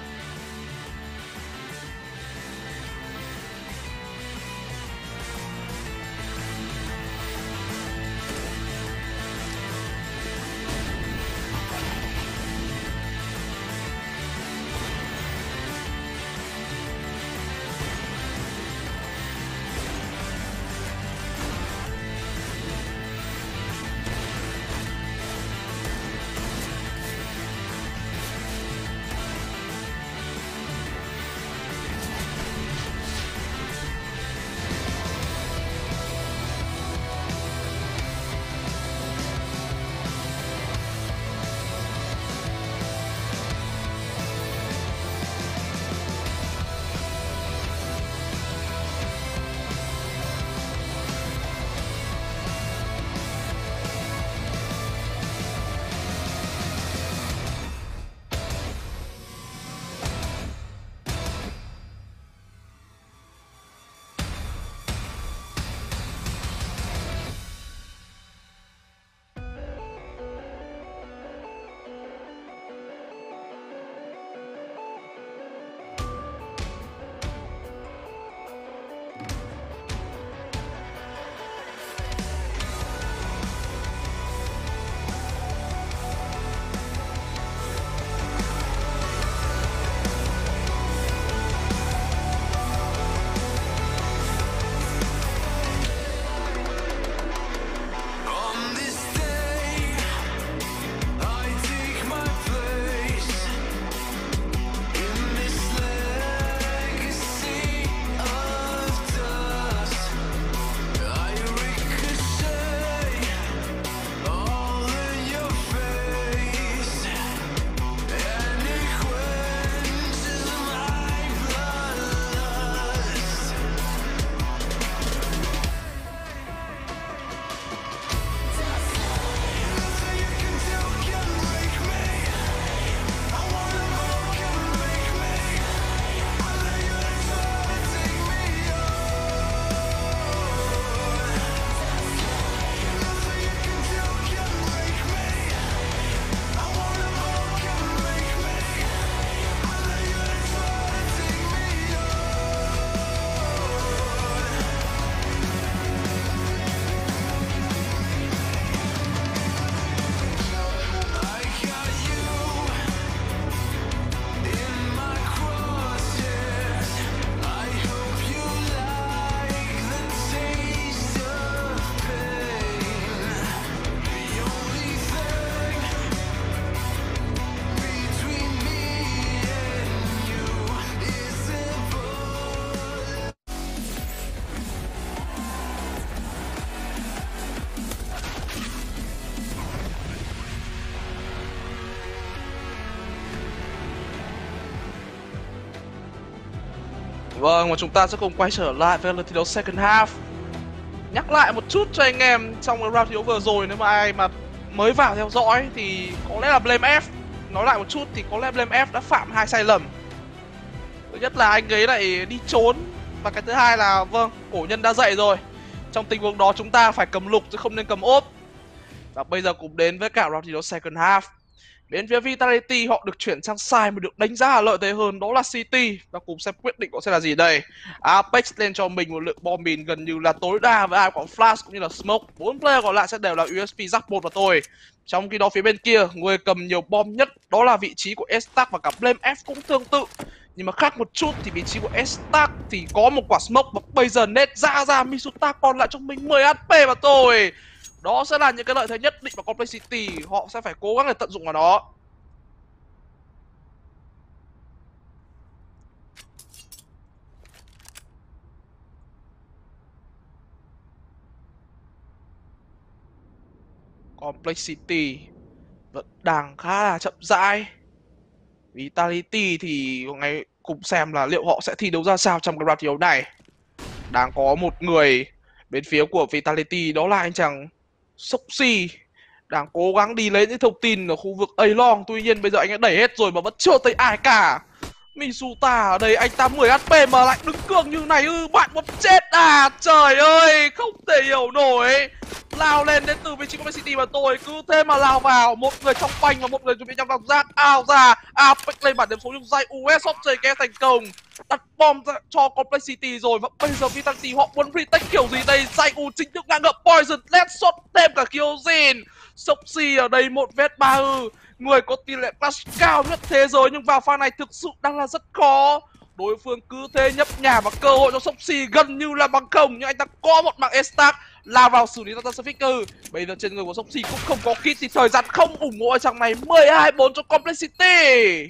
Vâng, và chúng ta sẽ cùng quay trở lại với lượt thi đấu second half. Nhắc lại một chút cho anh em trong cái round thi đấu vừa rồi, nếu mà ai mà mới vào theo dõi thì có lẽ là Blame F. Nói lại một chút thì có lẽ Blame F đã phạm 2 sai lầm. Thứ nhất là anh ấy lại đi trốn, và cái thứ hai là vâng, cổ nhân đã dậy rồi. Trong tình huống đó chúng ta phải cầm lục chứ không nên cầm ốp. Và bây giờ cùng đến với cả round thi đấu second half. Bên phía Vitality họ được chuyển sang side mà được đánh giá là lợi thế hơn, đó là City. Và cùng xem quyết định của sẽ là gì đây. Apex lên cho mình một lượng bom mìn gần như là tối đa, với ai có flash cũng như là smoke. 4 player còn lại sẽ đều là USP, Jack, 1 và tôi. Trong khi đó phía bên kia, người cầm nhiều bom nhất đó là vị trí của S-Stack, và cả Blame F cũng tương tự. Nhưng mà khác một chút thì vị trí của S-Stack thì có một quả smoke, và bây giờ net ra Misuta còn lại cho mình 10 HP và tôi. Đó sẽ là những cái lợi thế nhất định mà Complexity họ sẽ phải cố gắng để tận dụng vào nó. Complexity vẫn đang khá là chậm rãi. Vitality thì ngày cùng xem là liệu họ sẽ thi đấu ra sao trong cái round thi đấu này. Đang có một người bên phía của Vitality, đó là anh chàng Soxy, đang cố gắng đi lấy những thông tin ở khu vực A long. Tuy nhiên bây giờ anh đã đẩy hết rồi mà vẫn chưa thấy ai cả. Misuta ở đây anh ta 10 HP mà lại đứng cường như này ư? Bạn muốn chết à? Trời ơi, không thể hiểu nổi. Lao lên đến từ vị trí của City mà tôi cứ thế mà lao vào. Một người trong banh và một người chuẩn bị trong cảm giác ao ra. Apex lên bản điểm số nhưng dây US shop chơi ke thành công. Đặt bom ra cho Complexity rồi. Và bây giờ Vitality họ muốn retake kiểu gì đây? Dây U chính thức ngang ngợp Poison. Let's shot thêm cả Kyojin. Soxy ở đây một vết 3 ư. Người có tỷ lệ clash cao nhất thế giới, nhưng vào pha này thực sự đang là rất khó. Đối phương cứ thế nhấp nhả và cơ hội cho Soxy gần như là bằng không, nhưng anh ta có một mạng S-Stack lao vào xử lý ra Pacificer. Bây giờ trên người của Soxy cũng không có kit thì thời gian không ủng hộ ở trong này. 12-4 cho Complexity.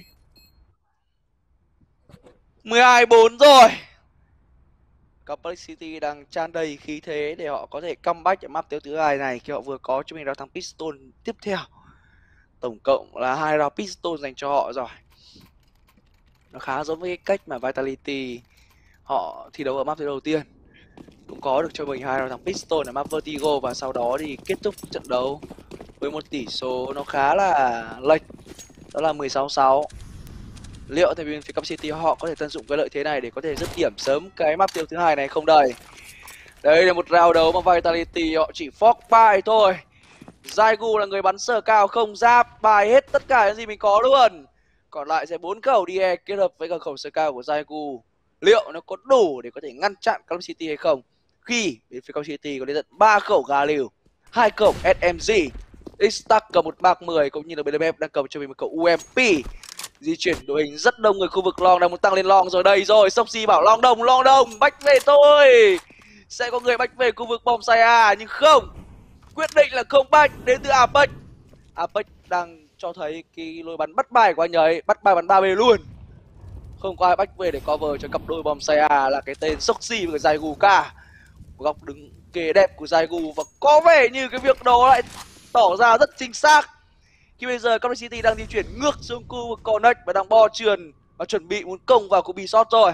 12-4 rồi. Complexity đang tràn đầy khí thế để họ có thể comeback ở map thứ hai này, khi họ vừa có cho mình round thắng Pistol tiếp theo. Tổng cộng là 2 round Pistol dành cho họ rồi. Nó khá giống với cái cách mà Vitality họ thi đấu ở map thứ đầu tiên. Cũng có được cho mình 2 round thắng Pistol ở map Vertigo, và sau đó thì kết thúc trận đấu với một tỷ số nó khá là lệch, đó là 16-6. Liệu thì bên phía Complexity họ có thể tận dụng cái lợi thế này để có thể dứt điểm sớm cái map tiêu thứ hai này không đây? Đây là một round đấu mà Vitality họ chỉ fork buy thôi. Zaigu là người bắn sờ cao không giáp, bài hết tất cả những gì mình có luôn. Còn lại sẽ 4 khẩu DE kết hợp với cả khẩu sờ cao của Zaigu. Liệu nó có đủ để có thể ngăn chặn Complexity hay không? Khi bên phía Complexity có đến tận 3 khẩu Galil, 2 khẩu SMG, X-Stack cầm một Mark 10 cũng như là BMF đang cầm cho mình một khẩu UMP. Di chuyển đội hình rất đông người khu vực long đang muốn tăng lên long rồi, đây rồi. Soxy bảo long đông bách về thôi. Sẽ có người bách về khu vực bom Saya, nhưng không, quyết định là không bách đến từ Apex. Apex đang cho thấy cái lối bắn bắt bài của anh ấy, bắt bài bắn 3B luôn. Không có ai bách về để cover cho cặp đôi bom Saya là cái tên Soxy và Zaigu cả. Góc đứng kề đẹp của Zaigu, và có vẻ như cái việc đó lại tỏ ra rất chính xác khi bây giờ Complexity đang di chuyển ngược xuống khu vực Connect và đang bo trườn và chuẩn bị muốn công vào cú shot rồi.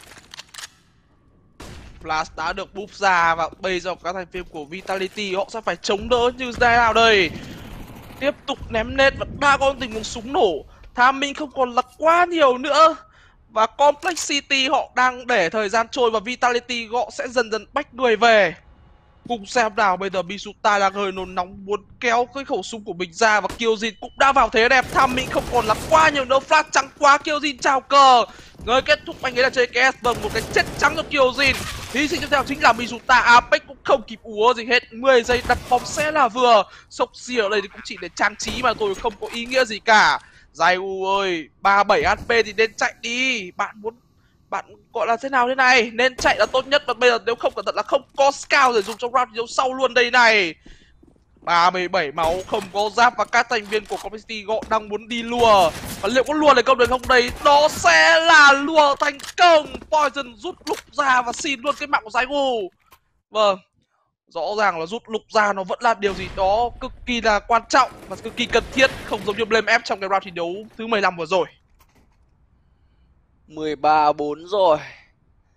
Flash đã được buff ra, và bây giờ các thành viên của Vitality họ sẽ phải chống đỡ như thế nào đây? Tiếp tục ném nết và đã có tình huống súng nổ. Timing không còn là quá nhiều nữa, và Complexity họ đang để thời gian trôi, và Vitality họ sẽ dần dần bách người về. Cùng xem nào, bây giờ Misuta đang hơi nôn nóng muốn kéo cái khẩu súng của mình ra, và Kyojin cũng đã vào thế đẹp. Timing không còn là quá nhiều nữa, flash trắng quá, Kyojin chào cờ. Người kết thúc anh ấy là JKS bằng một cái chết trắng cho Kyojin. Hy sinh tiếp theo chính là Misuta. Apex cũng không kịp úa gì hết, 10 giây đặt bóng sẽ là vừa. Soxy ở đây thì cũng chỉ để trang trí mà tôi, không có ý nghĩa gì cả. Zaiu ơi, 37 HP thì nên chạy đi. Bạn gọi là thế nào thế này, nên chạy là tốt nhất, và bây giờ nếu không cẩn thận là không có scout để dùng trong round thi đấu sau luôn đây này. 37 máu, không có giáp, và các thành viên của Complexity họ đang muốn đi lùa, và liệu có lùa thành công được không đây? Đó sẽ là lùa thành công. Poison rút lục ra và xin luôn cái mạng của Zaigu. Vâng, rõ ràng là rút lục ra nó vẫn là điều gì đó cực kỳ là quan trọng và cực kỳ cần thiết, không giống như Blame F trong cái round thi đấu thứ 15 vừa rồi. 13-4 rồi.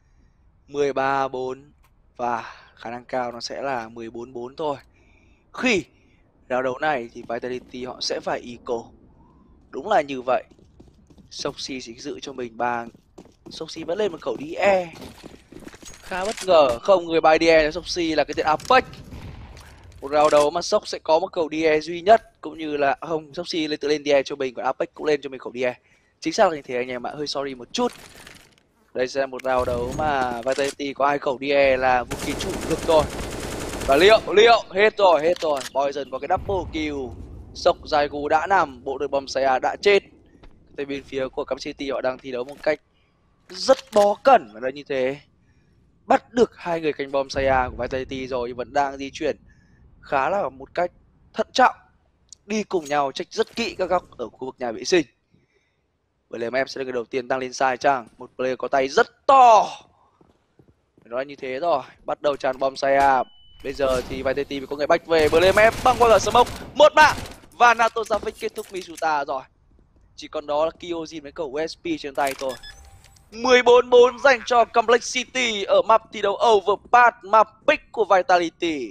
13-4 và khả năng cao nó sẽ là 14-4 thôi. Khi round đấu này thì Vitality họ sẽ phải eco. Đúng là như vậy. Soxy sẽ giữ cho mình 3. Soxy vẫn lên một khẩu DE. Khá bất ngờ. Không, người buy DE cho Soxy là cái tên Apex. Một round đấu mà Sox sẽ có một khẩu DE duy nhất. Cũng như là không, Soxy tự lên DE cho mình, còn Apex cũng lên cho mình khẩu DE. Chính xác là như thế anh em ạ, hơi sorry một chút. Đây sẽ là một round đấu mà Vitality có 2 khẩu DE là vũ khí chủ lực thôi. Và liệu hết rồi. Poison có cái double kill. Sốc Zaigu đã nằm, bộ đội bom Saya đã chết. Tại bên phía của Cam City họ đang thi đấu một cách rất bó cẩn và là như thế. Bắt được 2 người canh bom Saya của Vitality rồi, vẫn đang di chuyển khá là một cách thận trọng, đi cùng nhau check rất kỹ các góc ở khu vực nhà vệ sinh. BLM sẽ là người đầu tiên tăng lên side chăng. Một player có tay rất to. Nói như thế rồi, bắt đầu tràn bom Saya. Bây giờ thì Vitality có người bách về. BLM băng qua cả smoke, một mạng và Nato Savage kết thúc Misuta rồi. Chỉ còn đó là Kyojin với cầu USP trên tay thôi. 14-4 dành cho Complex City ở map thi đấu Overpass, map pick của Vitality.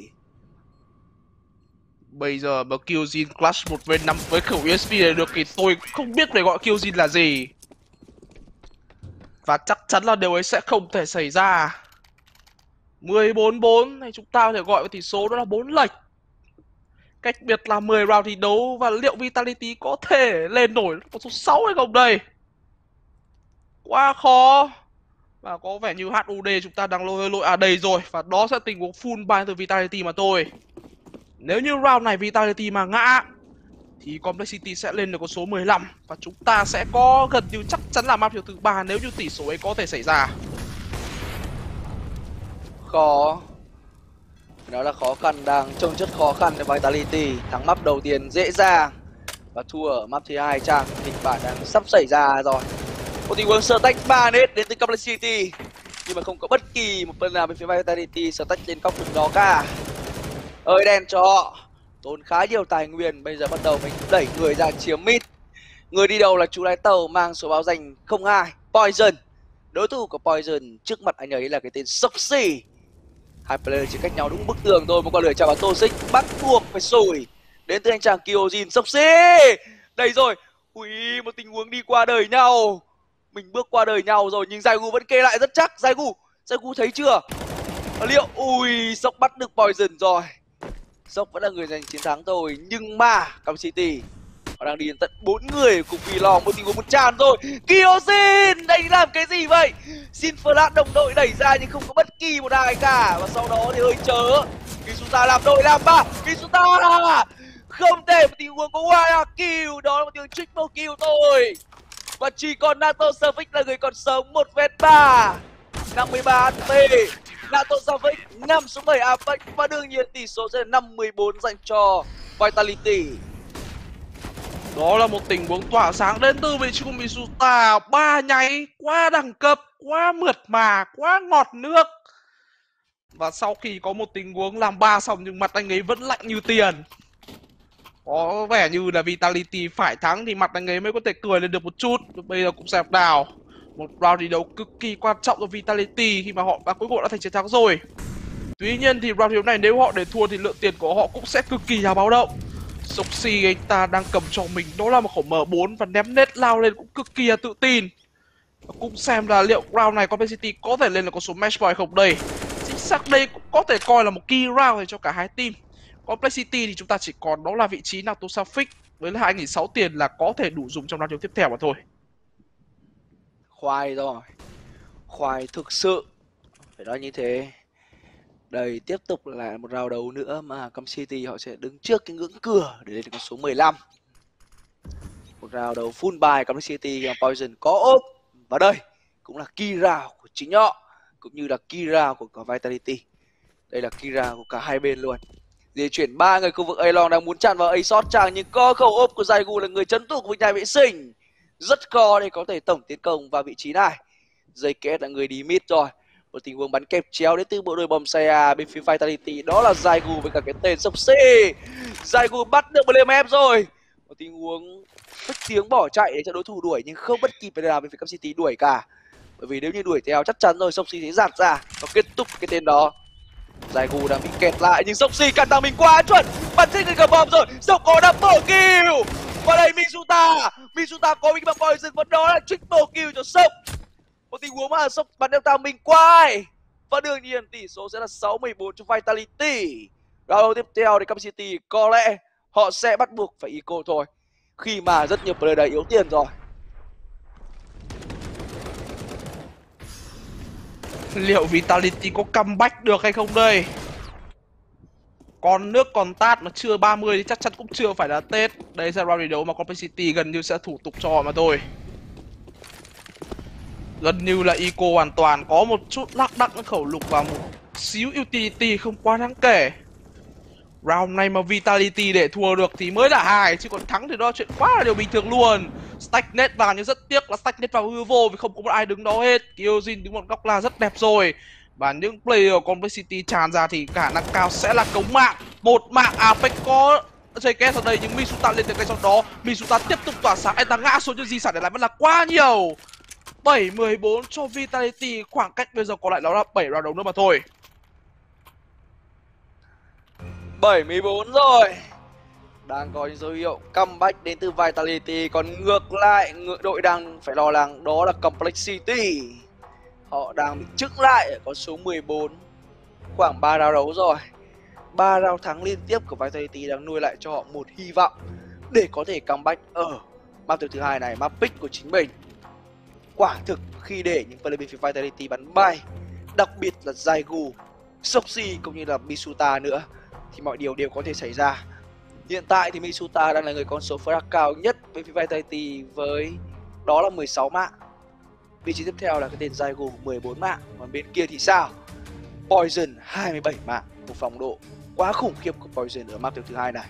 Bây giờ mà Kyojin clutch 1v5 với khẩu USP này được thì tôi không biết phải gọi Kyojin là gì. Và chắc chắn là điều ấy sẽ không thể xảy ra. 14-4 hay chúng ta có thể gọi với tỷ số đó là 4 lệch. Cách biệt là 10 round thi đấu và liệu Vitality có thể lên nổi con số 6 hay không đây? Quá khó. Và có vẻ như HUD chúng ta đang lôi à đây rồi. Và đó sẽ tình huống full buy từ Vitality mà thôi. Nếu như round này Vitality mà ngã thì Complexity sẽ lên được con số 15. Và chúng ta sẽ có gần như chắc chắn là map thiểu thứ 3 nếu như tỷ số ấy có thể xảy ra. Khó. Nó là khó khăn, đang trông rất khó khăn cho Vitality. Thắng map đầu tiên dễ dàng và thua ở map thứ 2 chăng. Kịch bản đang sắp xảy ra rồi. Một tình huống stack 3 nết đến từ Complexity, nhưng mà không có bất kỳ một bên nào bên phía Vitality stack trên góc vực đó cả. Ơi đen cho họ, tốn khá nhiều tài nguyên. Bây giờ bắt đầu mình đẩy người ra chiếm mid. Người đi đầu là chú lái tàu mang số báo danh 02 Poison. Đối thủ của Poison trước mặt anh ấy là cái tên Soxy. Hai player chỉ cách nhau đúng bức tường thôi. Một con lửa chào vào Toxic bắt buộc phải sủi đến từ anh chàng Kyojin. Soxy đây rồi. Ui, một tình huống đi qua đời nhau. Mình bước qua đời nhau rồi nhưng Zaigu vẫn kê lại rất chắc. Zaigu thấy chưa? Liệu ui, Sốc bắt được Poison rồi. Sốc vẫn là người giành chiến thắng thôi, nhưng mà Cam City họ đang đi đến tận 4 người cùng vì lòng. Một tình huống một tràn rồi. Kyojin đây làm cái gì vậy? Xin Flat đồng đội đẩy ra nhưng không có bất kỳ một ai cả. Và sau đó thì hơi chớ. Kisuta làm đội làm ba. Kisuta không thể. Một tình huống có wire kill, đó là một tình huống triple kill thôi. Và chỉ còn Nato Savage là người còn sống. 1v3 53 HP. Nato Savage 5/7 Apex. Và đương nhiên tỷ số sẽ là 5-14 dành cho Vitality. Đó là một tình huống tỏa sáng đến từ vị trí của Misuta. 3 nháy quá đẳng cấp, quá mượt mà, quá ngọt nước. Và sau khi có một tình huống làm 3 xong nhưng mặt anh ấy vẫn lạnh như tiền. Có vẻ như là Vitality phải thắng thì mặt anh ấy mới có thể cười lên được một chút. Bây giờ cũng xem nào. Một round thi đấu cực kỳ quan trọng cho Vitality khi mà họ đã cuối cùng đã thành chiến thắng rồi. Tuy nhiên thì round thi đấu này nếu họ để thua thì lượng tiền của họ cũng sẽ cực kỳ là báo động. Soxy anh ta đang cầm cho mình đó là một khẩu M4 và ném nết lao lên cũng cực kỳ là tự tin. Và cũng xem là liệu round này Complexity có thể lên được con số match point không đây. Chính xác đây cũng có thể coi là một key round cho cả hai team. Complexity thì chúng ta chỉ còn đó là vị trí Nato Savage với 2.600 tiền là có thể đủ dùng trong round tiếp theo mà thôi. Khoai rồi. Khoai thực sự. Phải nói như thế. Đây tiếp tục là một round đấu nữa mà Cam City họ sẽ đứng trước cái ngưỡng cửa để lên con số 15. Một round đấu full buy Cam City và Poison có ốp. Và đây cũng là key round của chính họ, cũng như là key round của Vitality. Đây là key round của cả hai bên luôn. Di chuyển 3 người khu vực A-Long đang muốn chặn vào A-Shot chàng, nhưng có khẩu ốp của Zaigu là người trấn thủ của nhà vệ sinh. Rất khó để có thể tổng tiến công vào vị trí này. JKS là người đi mid rồi. Một tình huống bắn kẹp chéo đến từ bộ đội bom Saya bên phía Vitality, đó là Zaigu với cả cái tên Soxy. Zaigu bắt được BLMF rồi. Một tình huống phích tiếng bỏ chạy để cho đối thủ đuổi nhưng không bất kỳ bên nào bên phía Cam City đuổi cả. Bởi vì nếu như đuổi theo chắc chắn rồi Soxy sẽ giạt ra và kết thúc cái tên đó. Zaigu đang bị kẹt lại nhưng Soxy cản thằng mình quá chuẩn. Bắn thích cái bom rồi. Sốc có double kill. Và đây Misuta có mình bằng poison và đó là triple kill cho Sốc. Một tình huống mà Sốc bắn theo thằng mình quay. Và đương nhiên tỷ số sẽ là 6-14 cho Vitality. Round tiếp theo thì Capacity có lẽ họ sẽ bắt buộc phải eco thôi, khi mà rất nhiều player yếu tiền rồi. Liệu Vitality có comeback được hay không đây? Con nước còn tát mà chưa 30 thì chắc chắn cũng chưa phải là Tết. Đây sẽ round thi đấu mà Complexity gần như sẽ thủ tục cho họ mà thôi. Gần như là eco hoàn toàn, có một chút lác đác khẩu lục và một xíu utility không quá đáng kể. Round này mà Vitality để thua được thì mới là hài, chứ còn thắng thì đó chuyện quá là điều bình thường luôn. Stacknet vào nhưng rất tiếc là Stacknet vào hư vô vì không có một ai đứng đó hết. Kyojin đứng một góc là rất đẹp rồi. Và những player Complexity tràn ra thì khả năng cao sẽ là cống mạng. Một mạng Apex có JKS ở đây nhưng Misuta lên từ cái trong đó. Misuta tiếp tục tỏa sáng, anh ta ngã xuống nhưng di sản để lại vẫn là quá nhiều. 7-14 cho Vitality, khoảng cách bây giờ còn lại đó là 7 round đấu nữa mà thôi. 7-14 rồi. Đang có những dấu hiệu comeback đến từ Vitality. Còn ngược lại, đội đang phải lo lắng đó là Complexity. Họ đang bị chững lại ở con số 14. Khoảng 3 round đấu rồi. 3 round thắng liên tiếp của Vitality đang nuôi lại cho họ một hy vọng để có thể comeback ở map thứ hai này, map pick của chính mình. Quả thực khi để những player bên phía Vitality bắn bay, đặc biệt là Zaigu, Soxy cũng như là Misuta nữa, thì mọi điều đều có thể xảy ra. Hiện tại thì Misuta đang là người con số frag cao nhất bên phía Vitality với đó là 16 mạng. Vị trí tiếp theo là cái tên Zaigu 14 mạng. Còn bên kia thì sao? Poison 27 mạng. Một phong độ quá khủng khiếp của Poison ở map thứ hai này.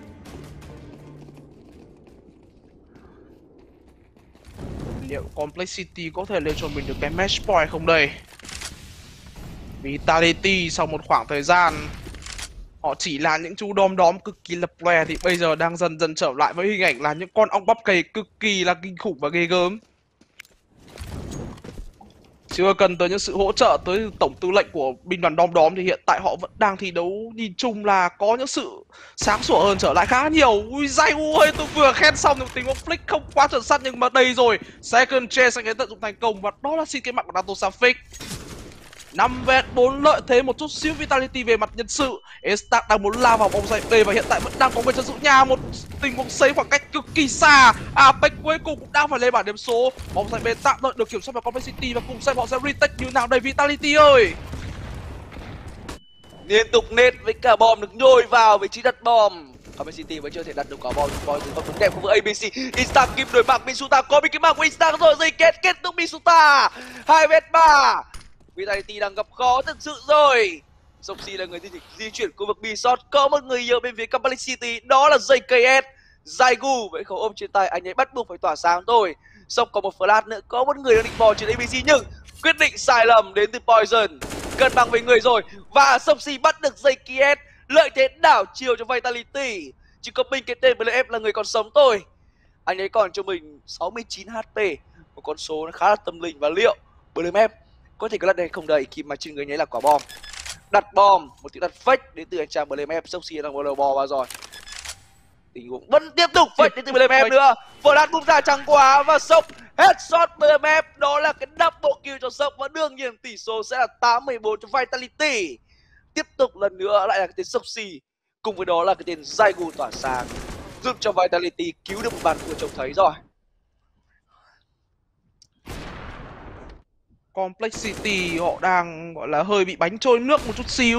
Liệu Complexity có thể lên cho mình được cái match point không đây? Vitality sau một khoảng thời gian họ chỉ là những chú đom đóm cực kỳ lập lòe thì bây giờ đang dần dần trở lại với hình ảnh là những con ong bắp cày cực kỳ là kinh khủng và ghê gớm. Chưa cần tới những sự hỗ trợ tới tổng tư lệnh của binh đoàn đom đóm thì hiện tại họ vẫn đang thi đấu nhìn chung là có những sự sáng sủa hơn trở lại khá nhiều. Ui Zaigu ơi, tôi vừa khen xong một tình huống flick không quá chuẩn xác nhưng mà đây rồi. Second chance anh ấy tận dụng thành công và đó là xin cái mạng của Nato Safik. 5v4 lợi thế một chút xíu Vitality về mặt nhân sự. Estak đang muốn lao vào bóng xoay B và hiện tại vẫn đang có người chân giữ nhà, một tình huống xây khoảng cách cực kỳ xa. Apex cuối cùng cũng đang phải lên bảng điểm số. Bóng xoay B tạm thời được kiểm soát vào Complexity và cùng xem họ sẽ retake như nào đây Vitality ơi. Liên tục nết với cả bom được nhồi vào vị trí đặt bom. Complexity vẫn chưa thể đặt được quả bom. Bom từ con đẹp của vực ABC. Instar kịp đổi mạng Misuta, có bị cái mạng của Instar rồi, dây kết thúc Misuta. 2v3. Vitality đang gặp khó thực sự rồi. Soxy là người di chuyển khu vực B-shot. Có một người yêu bên phía Complexity, đó là JKS. Zaigu với khẩu ôm trên tay, anh ấy bắt buộc phải tỏa sáng thôi. Sốc có một flash nữa, có một người đang định bò trên ABC nhưng quyết định sai lầm đến từ Poison. Cân bằng với người rồi và Soxy bắt được JKS. Lợi thế đảo chiều cho Vitality. Chỉ có mình cái tên BLF là người còn sống thôi. Anh ấy còn cho mình 69 HP, một con số khá là tâm linh. Và liệu BLF có thể có lần này không đầy khi mà trên người nhảy là quả bom. Đặt bom, một tiếng đặt fake đến từ anh chàng BLF. Soxy đang bắt đầu bò vào rồi. Tình huống vẫn tiếp tục fake đến từ BLF nữa. Flash bung ra chẳng quá và Sốc headshot BLF. Đó là cái double kill cho Sốc và đương nhiên tỷ số sẽ là 8-14 cho Vitality. Tiếp tục lần nữa lại là cái tên Soxy, cùng với đó là cái tên Zaigu tỏa sáng, giúp cho Vitality cứu được một bàn vừa trông thấy rồi. Complexity họ đang gọi là hơi bị bánh trôi nước một chút xíu.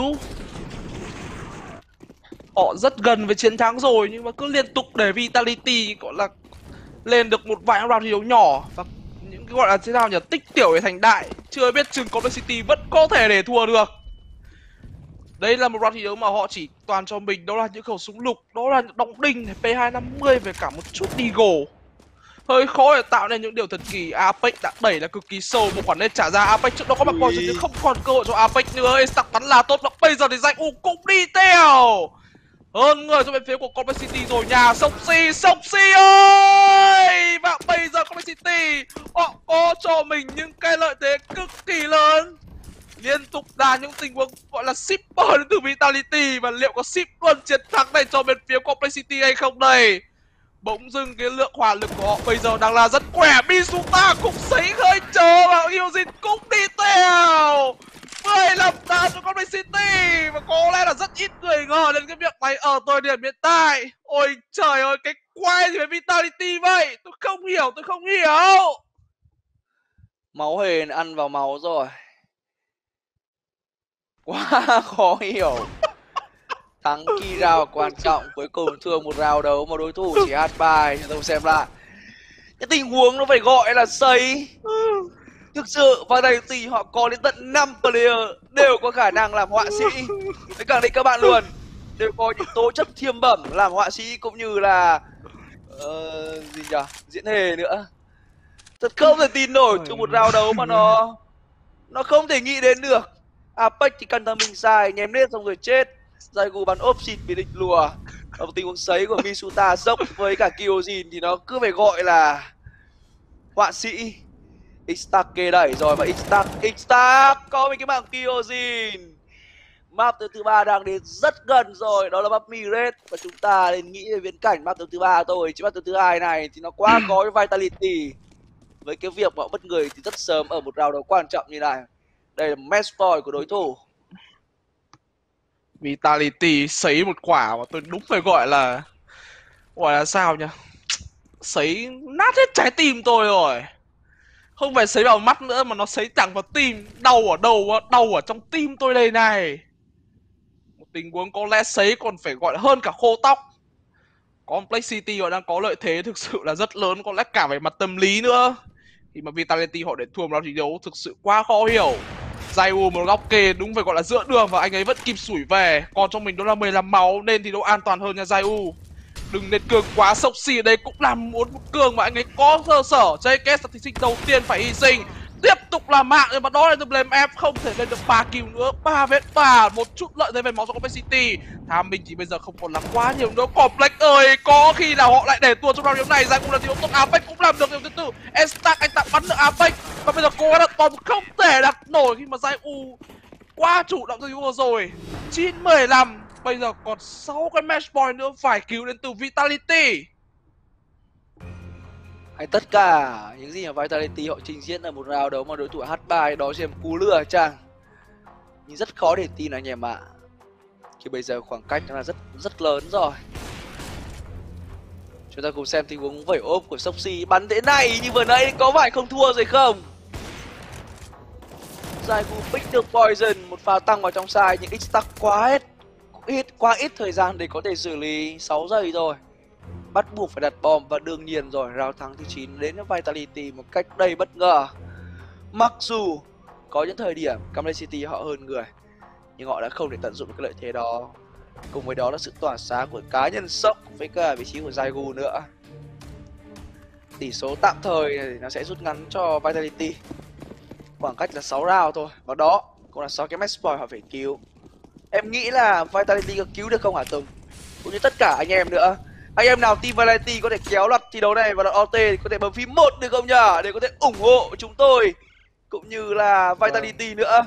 Họ rất gần với chiến thắng rồi nhưng mà cứ liên tục để Vitality gọi là lên được một vài round thi đấu nhỏ và những cái gọi là thế nào nhỉ, tích tiểu để thành đại. Chưa biết chừng Complexity vẫn có thể để thua được. Đây là một round thi đấu mà họ chỉ toàn cho mình đó là những khẩu súng lục, đó là những đóng đinh P250 về cả một chút Deagle. Hơi khó để tạo nên những điều thần kỳ. Apex đã đẩy là cực kỳ sâu, một khoản nên trả ra. Apex trước đó có mặt Poison nhưng không còn cơ hội cho Apex nữa. Estak bắn là tốt và bây giờ thì Zaigu cũng đi theo. Hơn người cho bên phía của Complexity rồi, nhà Soxy ơi. Và bây giờ Complexity City. Họ có cho mình những cái lợi thế cực kỳ lớn, liên tục đà những tình huống gọi là shipper đến từ Vitality, và liệu có ship luôn chiến thắng này cho bên phía Complexity hay không đây? Bỗng dưng cái lượng hỏa lực của họ bây giờ đang là rất khỏe. Misuta cũng sấy khơi chờ và Hyojin cũng đi theo. 15 đá cho Complexity, và có lẽ là rất ít người ngờ đến cái việc này ở thời điểm hiện tại. Ôi trời ơi, cái quay gì với Vitality vậy? Tôi không hiểu, tôi không hiểu. Máu hền ăn vào máu rồi. Quá khó hiểu. Thắng key round quan trọng, cuối cùng thua một round đấu mà đối thủ chỉ hát bài. Tôi xem lại cái tình huống nó phải gọi là sấy. Thực sự Vitality họ có đến tận 5 player đều có khả năng làm họa sĩ. Tôi khẳng định các bạn luôn, đều có những tố chất thiêm bẩm làm họa sĩ cũng như là gì nhỉ, diễn hề nữa. Thật không thể tin nổi, trong một round đấu mà nó không thể nghĩ đến được. Apex thì căn thờ mình sai, nhém nết xong rồi chết. Zaigu bắn ốp xịt bị địch lùa. Ở một tình huống sấy của Misuta dốc với cả Kyojin thì nó cứ phải gọi là họa sĩ. X-Stack kê đẩy rồi và X-Stack có mình cái mạng Kyojin. Map thứ ba đang đến rất gần rồi, đó là map Miret. Và chúng ta nên nghĩ về viễn cảnh map thứ ba thôi, chứ map thứ hai này thì nó quá khó với Vitality. Với cái việc họ mất người thì rất sớm ở một round đấu quan trọng như này. Đây là match point của đối thủ. Vitality sấy một quả mà tôi đúng phải gọi là sao nhỉ? Sấy nát hết trái tim tôi rồi. Không phải sấy vào mắt nữa mà nó sấy thẳng vào tim. Đau ở đâu á? Đau ở trong tim tôi đây này. Một tình huống có lẽ sấy còn phải gọi là hơn cả khô tóc. Complexity họ đang có lợi thế thực sự là rất lớn, có lẽ cả về mặt tâm lý nữa. Khi mà Vitality họ để thua một round thi đấu thực sự quá khó hiểu. Zaiu một góc kê đúng phải gọi là giữa đường và anh ấy vẫn kịp sủi về. Còn trong mình đó là 15 máu nên thi đấu an toàn hơn nha Zaiu. Đừng nên cường quá, sốc xì ở đây cũng là muốn một cường mà anh ấy có cơ sở. JKS là thí sinh đầu tiên phải hy sinh. Tiếp tục là mạng nhưng mà đó là The Blame F không thể lên được 3 kill nữa. 3 vết 3, một chút lợi thế về máu cho Complexity. Tham Minh thì bây giờ không còn là quá nhiều nữa. Complex ơi, có khi nào họ lại để tua trong round điểm này. Ra cũng là thiếu tốt, Apex cũng làm được điều thứ tư. Estac anh tạm bắn được Apex và bây giờ cô đã toàn không thể đặt nổi khi mà Zaiu quá chủ động từ vừa rồi. 9-15. Bây giờ còn 6 cái match point nữa phải cứu đến từ Vitality. Hay tất cả những gì mà Vitality họ trình diễn ở một round đấu mà đối thủ H3 đó chỉ là một cú lừa chăng. Nhưng rất khó để tin anh em ạ. Khi bây giờ khoảng cách nó là rất lớn rồi. Chúng ta cùng xem tình huống vẩy ốp của Soxy bắn thế này như vừa nãy có phải không thua rồi không? Zaigu pick được Poison, một pha tăng vào trong side nhưng X-Stack quá ít thời gian để có thể xử lý. 6 giây rồi. Bắt buộc phải đặt bom và đương nhiên rồi, round thắng thứ 9 đến với Vitality một cách đầy bất ngờ. Mặc dù có những thời điểm Complexity họ hơn người, nhưng họ đã không thể tận dụng được cái lợi thế đó. Cùng với đó là sự tỏa sáng của cá nhân Sốc với cả vị trí của Zaigu nữa. Tỷ số tạm thời thì nó sẽ rút ngắn cho Vitality. Khoảng cách là 6 round thôi. Và đó cũng là 6 cái match point họ phải cứu. Em nghĩ là Vitality có cứu được không hả Tùng? Cũng như tất cả anh em nữa. Anh em nào team Vitality có thể kéo loạt thi đấu này vào đoạn OT thì có thể bấm phím 1 được không nhở? Để có thể ủng hộ chúng tôi cũng như là Vitality nữa.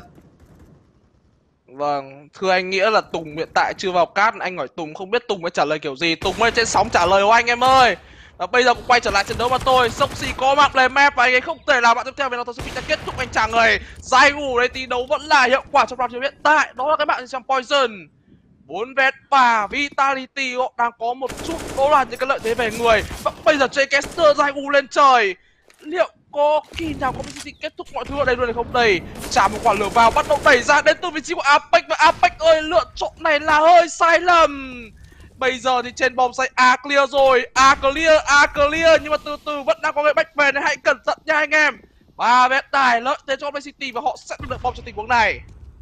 Vâng, thưa anh Nghĩa là Tùng hiện tại chưa vào cát. Anh hỏi Tùng không biết Tùng sẽ trả lời kiểu gì. Tùng ơi, trên sóng trả lời của anh em ơi. Và bây giờ cũng quay trở lại trận đấu mà tôi. Soxy có mạng Blame map và anh ấy không thể làm bạn tiếp theo. Vì nó Soxy đã kết thúc anh chàng người. Zaigu đây thi đấu vẫn là hiệu quả trong round hiện tại. Đó là cái bạn trong Poison. 4 vết và Vitality họ đang có một chút đó là những cái lợi thế về người. Và bây giờ Jcaster Zaigu lên trời. Liệu có khi nào có vị trí kết thúc mọi thứ ở đây luôn hay không đây? Trả một quả lửa vào bắt đầu đẩy ra đến từ vị trí của Apex. Và Apex ơi, lựa chọn này là hơi sai lầm. Bây giờ thì trên bom say A clear rồi. A clear nhưng mà từ từ vẫn đang có người bách về nên hãy cẩn thận nha anh em. Và vết tài lợi thế cho City và họ sẽ được bom trong tình huống này.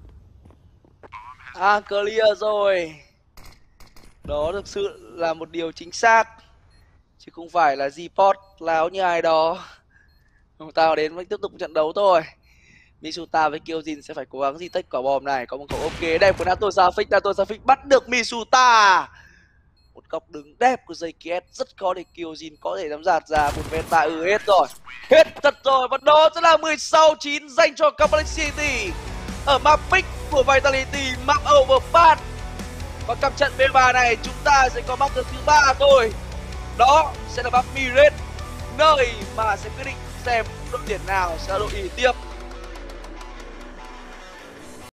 Clear rồi. Đó thực sự là một điều chính xác, chứ không phải là G-Pot láo như ai đó. Chúng ta đến với tiếp tục trận đấu thôi. Misuta với Kyojin sẽ phải cố gắng di tách quả bom này. Có một cầu ok đẹp của Nato Safik. Nato Safik bắt được Misuta. Một một góc đứng đẹp của JKS, rất khó để Kyojin có thể dám dạt ra một meta. Hết rồi, hết thật rồi. Và đó sẽ là 16-9 dành cho Complexity ở map pick của Vitality, map Overpass. Và cặp trận B3 này chúng ta sẽ có map thứ 3 thôi. Đó sẽ là map Mirage, nơi mà sẽ quyết định xem đội tuyển nào sẽ là đội đi tiếp.